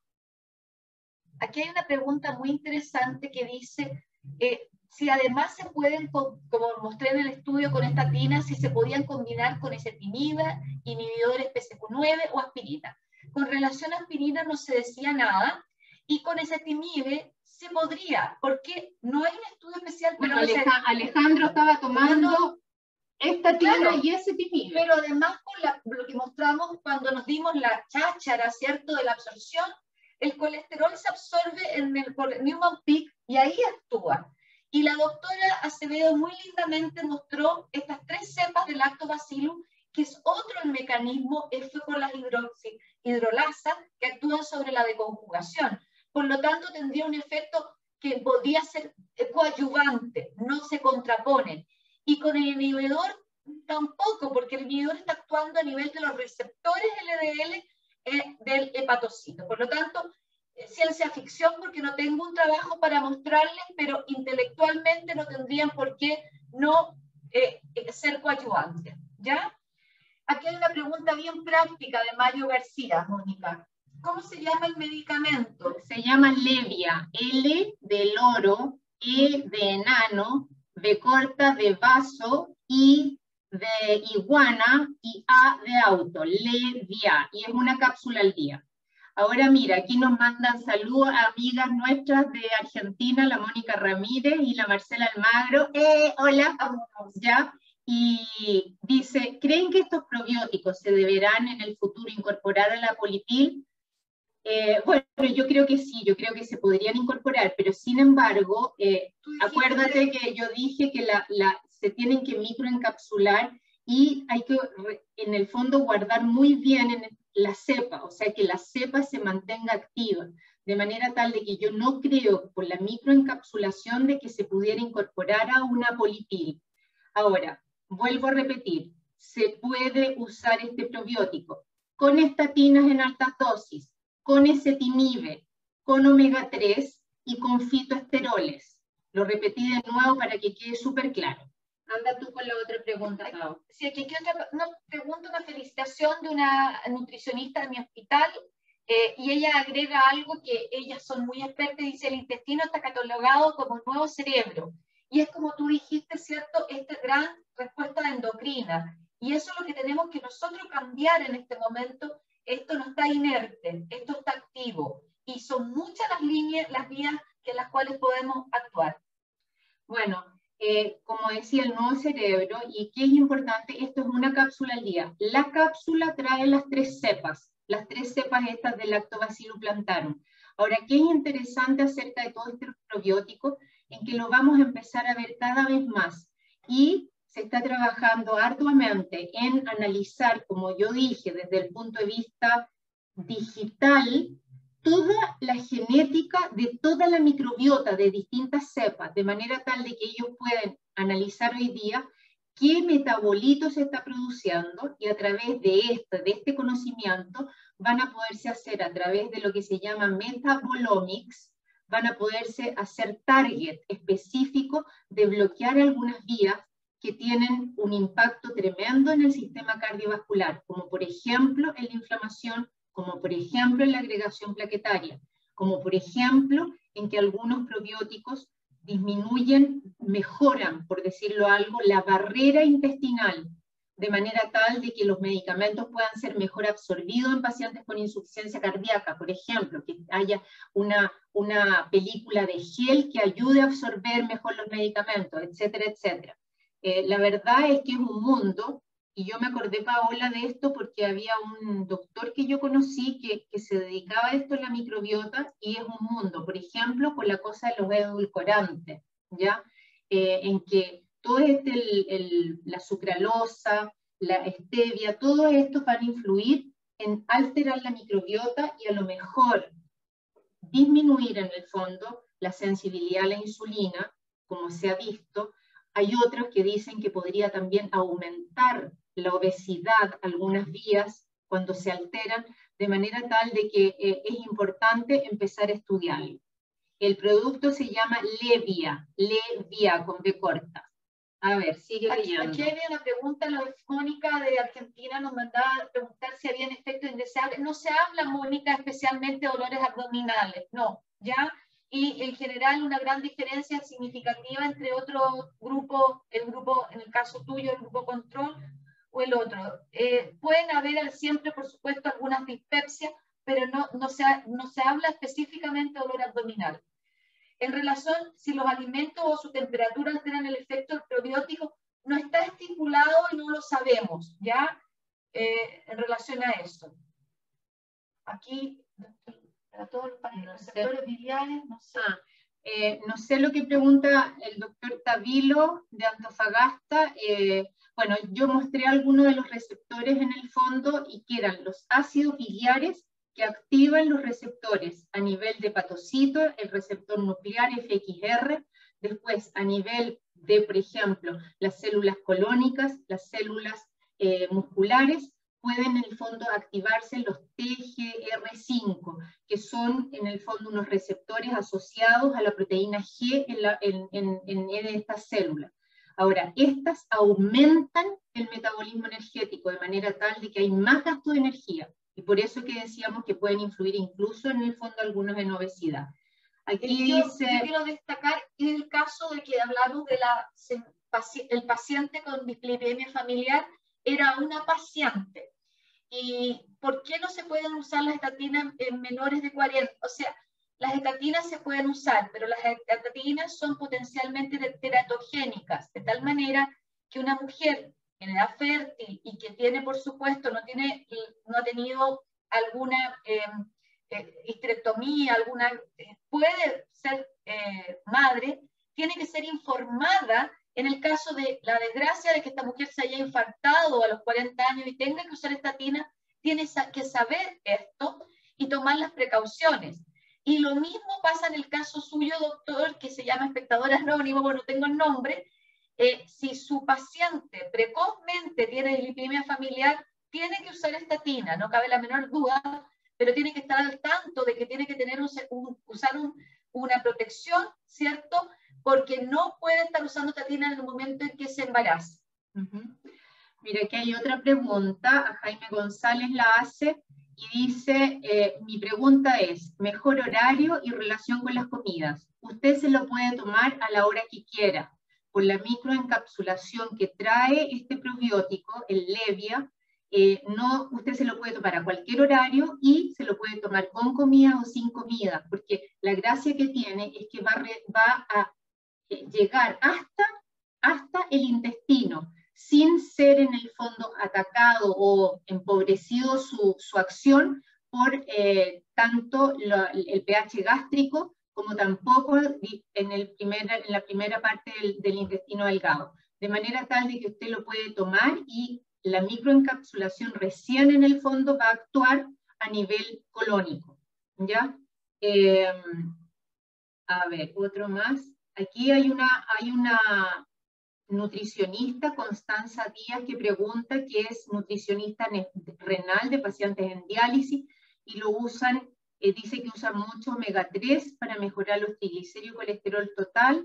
Aquí hay una pregunta muy interesante que dice si además se pueden, como mostré en el estudio con estatina, si se podían combinar con ezetimibe, inhibidores PCSK9 o aspirina. Con relación a aspirina no se decía nada, y con ezetimibe se podría, porque no hay un estudio especial. Bueno, Alejandro estaba tomando estatina, claro, y ezetimibe. Pero además con lo que mostramos cuando nos dimos la cháchara, ¿cierto?, de la absorción, el colesterol se absorbe por el Newman Peak y ahí actúa. Y la doctora Acevedo muy lindamente mostró estas 3 cepas de lactobacillus, que es otro mecanismo, fue por las hidrolasas que actúan sobre la deconjugación. Por lo tanto, tendría un efecto que podría ser coadyuvante, no se contraponen. Y con el inhibidor tampoco, porque el inhibidor está actuando a nivel de los receptores LDL del hepatocito. Por lo tanto, ciencia ficción, porque no tengo un trabajo para mostrarles, pero intelectualmente no tendrían por qué no ser coadyuvantes, ¿ya? Aquí hay una pregunta bien práctica de Mario García, Mónica. ¿Cómo se llama el medicamento? Se llama Levia, L de loro, E de enano, B corta de vaso, I de iguana y A de auto, Levia, y es una cápsula al día. Ahora mira, aquí nos mandan saludos a amigas nuestras de Argentina, la Mónica Ramírez y la Marcela Almagro. Hola, ya. Y dice, ¿creen que estos probióticos se deberán en el futuro incorporar a la Polipil? Bueno, yo creo que sí, yo creo que se podrían incorporar, pero sin embargo, acuérdate que yo dije que se tienen que microencapsular y hay que, en el fondo, guardar muy bien la cepa, o sea, que la cepa se mantenga activa, de manera tal de que yo no creo, por la microencapsulación, de que se pudiera incorporar a una Polipil. Ahora, vuelvo a repetir, se puede usar este probiótico con estatinas en altas dosis, con ezetimibe, con omega 3 y con fitoesteroles. Lo repetí de nuevo para que quede súper claro. Anda tú con la otra pregunta. Sí, aquí hay una pregunta, una felicitación de una nutricionista de mi hospital, y ella agrega algo que ellas son muy expertas, dice: el intestino está catalogado como un nuevo cerebro. Y es como tú dijiste, ¿cierto?, esta gran respuesta endocrina. Y eso es lo que tenemos que nosotros cambiar en este momento. Esto no está inerte, esto está activo. Y son muchas las líneas, las vías en las cuales podemos actuar. Bueno, como decía, el nuevo cerebro, y que es importante, esto es una cápsula al día. La cápsula trae las 3 cepas estas del Lactobacillus plantarum. Ahora, ¿qué es interesante acerca de todo este probiótico? En que lo vamos a empezar a ver cada vez más. Y se está trabajando arduamente en analizar, como yo dije, desde el punto de vista digital, toda la genética de toda la microbiota de distintas cepas, de manera tal de que ellos pueden analizar hoy día qué metabolito se está produciendo, y a través de este conocimiento van a poderse hacer, a través de lo que se llama metabolomics, van a poderse hacer target específico de bloquear algunas vías que tienen un impacto tremendo en el sistema cardiovascular, como por ejemplo en la inflamación, como por ejemplo en la agregación plaquetaria, como por ejemplo en que algunos probióticos disminuyen, mejoran, por decirlo algo, la barrera intestinal, de manera tal de que los medicamentos puedan ser mejor absorbidos en pacientes con insuficiencia cardíaca, por ejemplo, que haya una película de gel que ayude a absorber mejor los medicamentos, etcétera, etcétera. La verdad es que es un mundo, y yo me acordé, Paola, de esto porque había un doctor que yo conocí que se dedicaba a esto en la microbiota, y es un mundo, por ejemplo, con la cosa de los edulcorantes, ¿ya? En que todo la sucralosa, la stevia, todo esto van a influir en alterar la microbiota y a lo mejor disminuir en el fondo la sensibilidad a la insulina, como se ha visto. Hay otros que dicen que podría también aumentar la obesidad, algunas vías, cuando se alteran, de manera tal de que es importante empezar a estudiarlo. El producto se llama Levia con B corta. A ver, sigue leyendo. Aquí había una pregunta, Mónica de Argentina nos mandaba a preguntar si habían efectos indeseables. No se habla, Mónica, especialmente de dolores abdominales, no, ¿ya? Y en general una gran diferencia significativa entre otro grupo, el grupo, en el caso tuyo, el grupo control o el otro. Pueden haber siempre, por supuesto, algunas dispepsias, pero no se habla específicamente de dolor abdominal. En relación si los alimentos o su temperatura alteran el efecto del probiótico, no está estipulado y no lo sabemos, ¿ya? En relación a eso. Aquí, para todos los receptores biliares, no sé. No sé lo que pregunta el doctor Tavilo de Antofagasta. Bueno, yo mostré algunos de los receptores en el fondo, y que eran los ácidos biliares que activan los receptores a nivel de hepatocito, el receptor nuclear FXR, después a nivel de, por ejemplo, las células colónicas, las células musculares, pueden en el fondo activarse los TGR5, que son en el fondo unos receptores asociados a la proteína G en estas células. Ahora, estas aumentan el metabolismo energético de manera tal de que hay más gasto de energía, y por eso que decíamos que pueden influir incluso en el fondo algunos en obesidad. Aquí yo quiero destacar el caso de que hablamos de el paciente con dislipidemia familiar era una paciente. ¿Y por qué no se pueden usar las estatinas en menores de 40? O sea, las estatinas se pueden usar, pero las estatinas son potencialmente teratogénicas, de tal manera que una mujer en edad fértil y que tiene, por supuesto, no ha tenido alguna histerectomía, puede ser madre, tiene que ser informada en el caso de la desgracia de que esta mujer se haya infartado a los 40 años y tenga que usar estatina, tiene que saber esto y tomar las precauciones. Y lo mismo pasa en el caso suyo, doctor, que se llama espectador anónimo, bueno, no tengo el nombre. Si su paciente precozmente tiene dislipidemia familiar, tiene que usar estatina, no cabe la menor duda, pero tiene que estar al tanto de que tiene que tener usar una protección, ¿cierto? Porque no puede estar usando estatina en el momento en que se embaraza. Mira, aquí hay otra pregunta, a Jaime González la hace, y dice, mi pregunta es, mejor horario y relación con las comidas. Usted se lo puede tomar a la hora que quiera, por la microencapsulación que trae este probiótico, el Levia. Usted se lo puede tomar a cualquier horario y se lo puede tomar con comida o sin comida, porque la gracia que tiene es que va a llegar hasta el intestino, sin ser en el fondo atacado o empobrecido su acción por tanto el pH gástrico, como tampoco en la primera parte del intestino delgado, de manera tal de que usted lo puede tomar, y la microencapsulación recién en el fondo va a actuar a nivel colónico, ¿ya? A ver, otro más. Aquí hay una nutricionista, Constanza Díaz, que pregunta, que es nutricionista renal de pacientes en diálisis, y lo usan, dice que usan mucho omega 3 para mejorar los triglicéridos y colesterol total.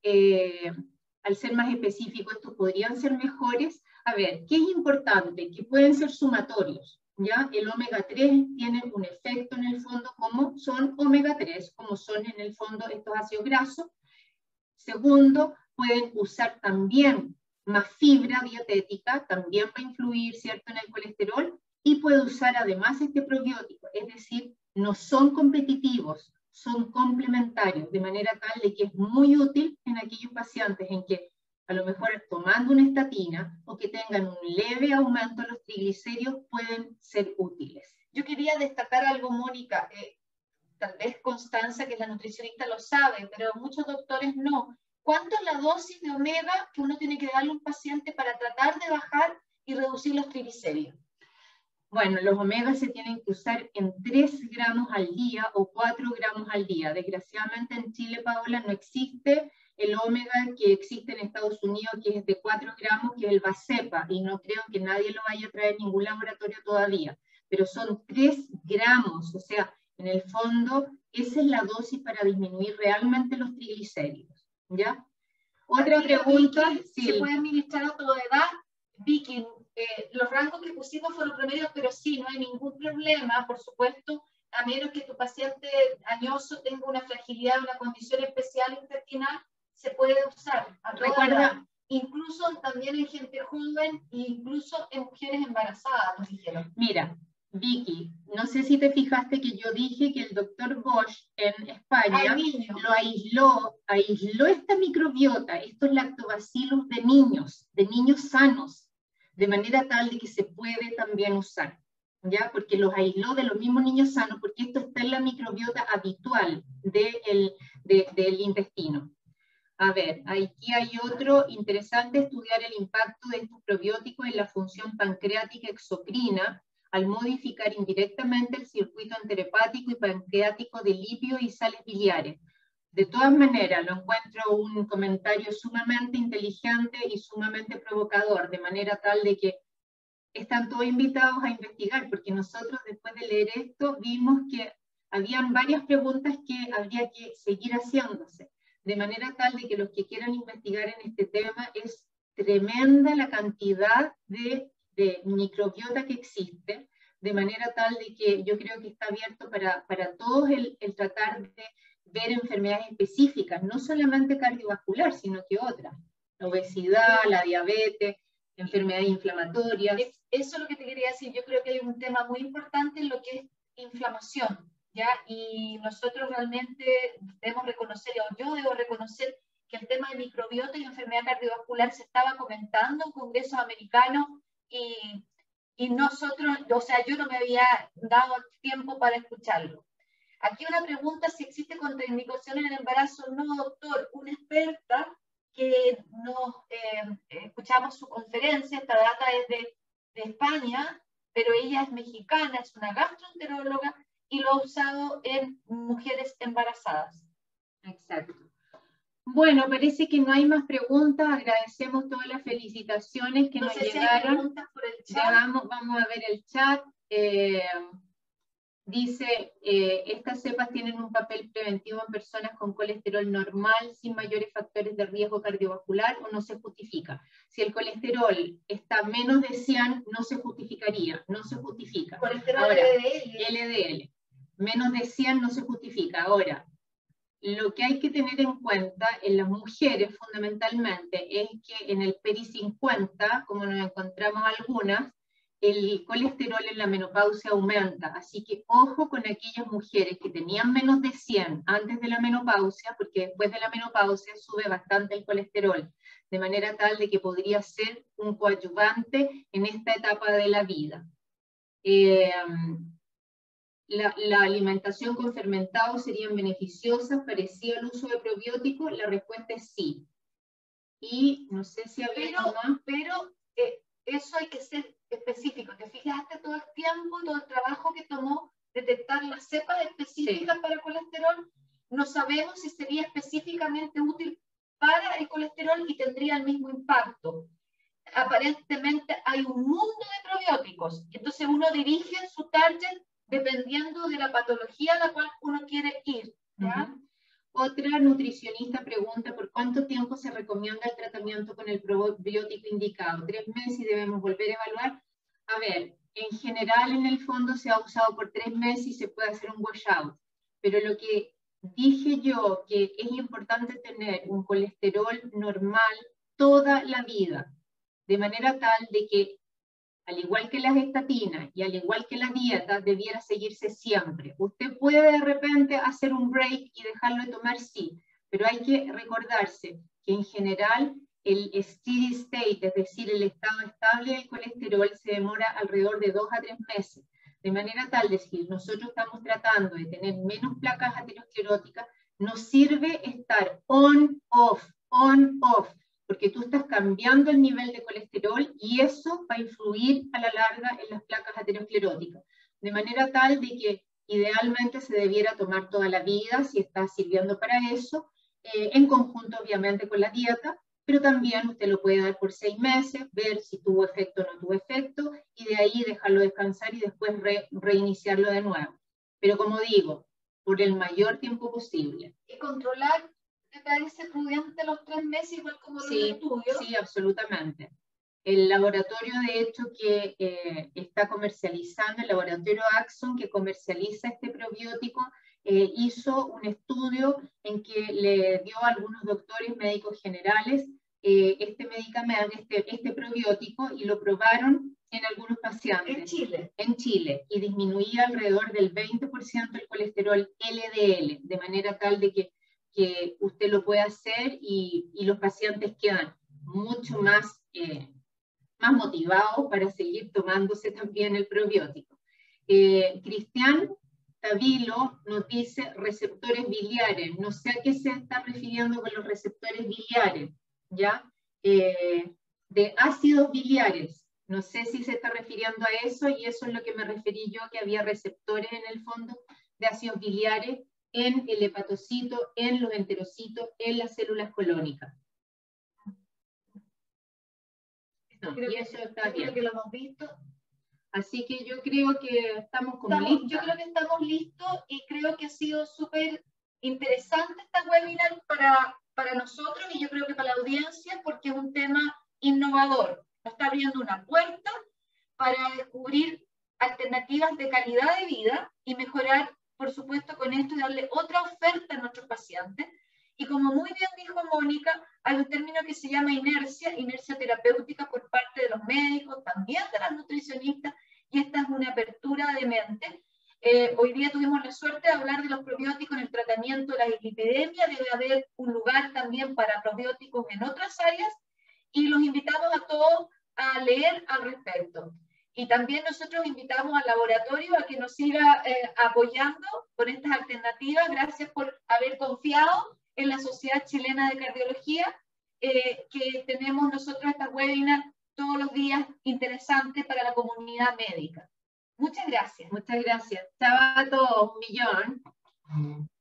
Al ser más específico, estos podrían ser mejores. A ver, ¿qué es importante? Que pueden ser sumatorios, ¿ya? El omega 3 tiene un efecto en el fondo, como son omega 3, como son en el fondo estos ácidos grasos. Segundo, pueden usar también más fibra dietética, también va a influir, ¿cierto?, en el colesterol, y puede usar además este probiótico, es decir, no son competitivos, son complementarios, de manera tal de que es muy útil en aquellos pacientes en que a lo mejor tomando una estatina o que tengan un leve aumento de los triglicéridos pueden ser útiles. Yo quería destacar algo, Mónica, tal vez Constanza, que es la nutricionista, lo sabe, pero muchos doctores no. ¿Cuánto es la dosis de omega que uno tiene que darle a un paciente para tratar de bajar y reducir los triglicéridos? Bueno, los omegas se tienen que usar en 3 gramos al día o 4 gramos al día. Desgraciadamente en Chile, Paola, no existe el omega que existe en Estados Unidos, que es de 4 gramos, que es el Vascepa, y no creo que nadie lo vaya a traer en ningún laboratorio todavía. Pero son 3 gramos, o sea, en el fondo, esa es la dosis para disminuir realmente los triglicéridos, ¿ya? Otra pregunta. Vicky, sí. ¿Se puede administrar a toda edad? Vicky, los rangos que pusimos fueron promedios, pero sí, no hay ningún problema, por supuesto, a menos que tu paciente añoso tenga una fragilidad, una condición especial intestinal, se puede usar a toda edad. Incluso también en gente joven e incluso en mujeres embarazadas, nos dijeron. Mira, Vicky, no sé si te fijaste que yo dije que el doctor Bosch en España lo aisló esta microbiota, estos lactobacillus de niños sanos, de manera tal de que se puede también usar, ¿ya? Porque los aisló de los mismos niños sanos, porque esto está en la microbiota habitual del intestino. A ver, aquí hay otro interesante, estudiar el impacto de estos probióticos en la función pancreática exocrina al modificar indirectamente el circuito enterhepático y pancreático de lípidos y sales biliares. De todas maneras, lo encuentro un comentario sumamente inteligente y sumamente provocador, de manera tal de que están todos invitados a investigar, porque nosotros después de leer esto vimos que habían varias preguntas que habría que seguir haciéndose, de manera tal de que los que quieran investigar en este tema, es tremenda la cantidad de microbiota que existe, de manera tal de que yo creo que está abierto para todos el tratar de ver enfermedades específicas, no solamente cardiovascular, sino que otras, la obesidad, la diabetes, enfermedades inflamatorias. Eso es lo que te quería decir. Yo creo que hay un tema muy importante en lo que es inflamación, ¿ya? Y nosotros realmente debemos reconocer, o yo debo reconocer, que el tema de microbiota y enfermedad cardiovascular se estaba comentando en congresos americanos y nosotros, o sea, yo no me había dado tiempo para escucharlo. Aquí una pregunta, si existe contraindicación en el embarazo. No, doctor, una experta que nos escuchamos su conferencia, esta data es de España, pero ella es mexicana, es una gastroenteróloga y lo ha usado en mujeres embarazadas. Exacto. Bueno, parece que no hay más preguntas. Agradecemos todas las felicitaciones que nos llegaron. Hay preguntas por el chat. Vamos a ver el chat. Dice, estas cepas tienen un papel preventivo en personas con colesterol normal, sin mayores factores de riesgo cardiovascular, o no se justifica. Si el colesterol está menos de 100, no se justificaría, no se justifica. Colesterol ahora, LDL. Menos de 100 no se justifica. Ahora, lo que hay que tener en cuenta en las mujeres fundamentalmente es que en el PERI 50, como nos encontramos algunas, el colesterol en la menopausia aumenta, así que ojo con aquellas mujeres que tenían menos de 100 antes de la menopausia, porque después de la menopausia sube bastante el colesterol, de manera tal de que podría ser un coadyuvante en esta etapa de la vida. La alimentación con fermentados serían beneficiosas, parecía el uso de probióticos. La respuesta es sí. Y no sé si había más. Pero eso hay que ser específico. Te fijaste todo el tiempo, todo el trabajo que tomó detectar las unas cepas específicas para colesterol. No sabemos si sería específicamente útil para el colesterol y tendría el mismo impacto. Aparentemente hay un mundo de probióticos, entonces uno dirige su target dependiendo de la patología a la cual uno quiere ir, ¿ya? Otra nutricionista pregunta por cuánto tiempo se recomienda el tratamiento con el probiótico indicado. 3 meses y debemos volver a evaluar. A ver, en general en el fondo se ha usado por 3 meses y se puede hacer un washout, pero lo que dije yo que es importante tener un colesterol normal toda la vida, de manera tal de que, al igual que las estatinas y al igual que la dieta, debiera seguirse siempre. Usted puede de repente hacer un break y dejarlo de tomar, sí, pero hay que recordarse que en general el steady state, es decir, el estado estable del colesterol, se demora alrededor de 2 a 3 meses. De manera tal de que nosotros estamos tratando de tener menos placas ateroscleróticas, nos sirve estar on-off, porque tú estás cambiando el nivel de colesterol y eso va a influir a la larga en las placas ateroscleróticas. De manera tal de que idealmente se debiera tomar toda la vida si está sirviendo para eso, en conjunto obviamente con la dieta, pero también usted lo puede dar por 6 meses, ver si tuvo efecto o no tuvo efecto, y de ahí dejarlo descansar y después reiniciarlo de nuevo. Pero como digo, por el mayor tiempo posible. Y controlar, ¿te parece prudente los 3 meses igual como los estudios? Sí, absolutamente. El laboratorio, de hecho, que está comercializando, el laboratorio Axon, que comercializa este probiótico, hizo un estudio en que le dio a algunos doctores médicos generales este medicamento, este probiótico, y lo probaron en algunos pacientes. ¿En Chile? En Chile, y disminuía alrededor del 20% el colesterol LDL, de manera tal de que usted lo puede hacer y los pacientes quedan mucho más motivados para seguir tomándose también el probiótico. Cristian Tabilo nos dice receptores biliares. No sé a qué se está refiriendo con los receptores biliares, ¿ya? De ácidos biliares. No sé si se está refiriendo a eso, y eso es lo que me referí yo, que había receptores en el fondo de ácidos biliares en el hepatocito, en los enterocitos, en las células colónicas. No, y eso está bien. Creo que lo hemos visto. Así que yo creo que estamos como listos. Yo creo que estamos listos y creo que ha sido súper interesante esta webinar para nosotros y yo creo que para la audiencia, porque es un tema innovador. Nos está abriendo una puerta para descubrir alternativas de calidad de vida y mejorar, por supuesto, con esto y darle otra oferta a nuestros pacientes. Y como muy bien dijo Mónica, hay un término que se llama inercia terapéutica por parte de los médicos, también de las nutricionistas, y esta es una apertura de mente. Hoy día tuvimos la suerte de hablar de los probióticos en el tratamiento de la dislipidemia, debe haber un lugar también para probióticos en otras áreas, y los invitamos a todos a leer al respecto. Y también nosotros invitamos al laboratorio a que nos siga apoyando con estas alternativas. Gracias por haber confiado en la Sociedad Chilena de Cardiología, que tenemos nosotros estas webinars todos los días interesantes para la comunidad médica. Muchas gracias. Muchas gracias. Chao a todos, un millón.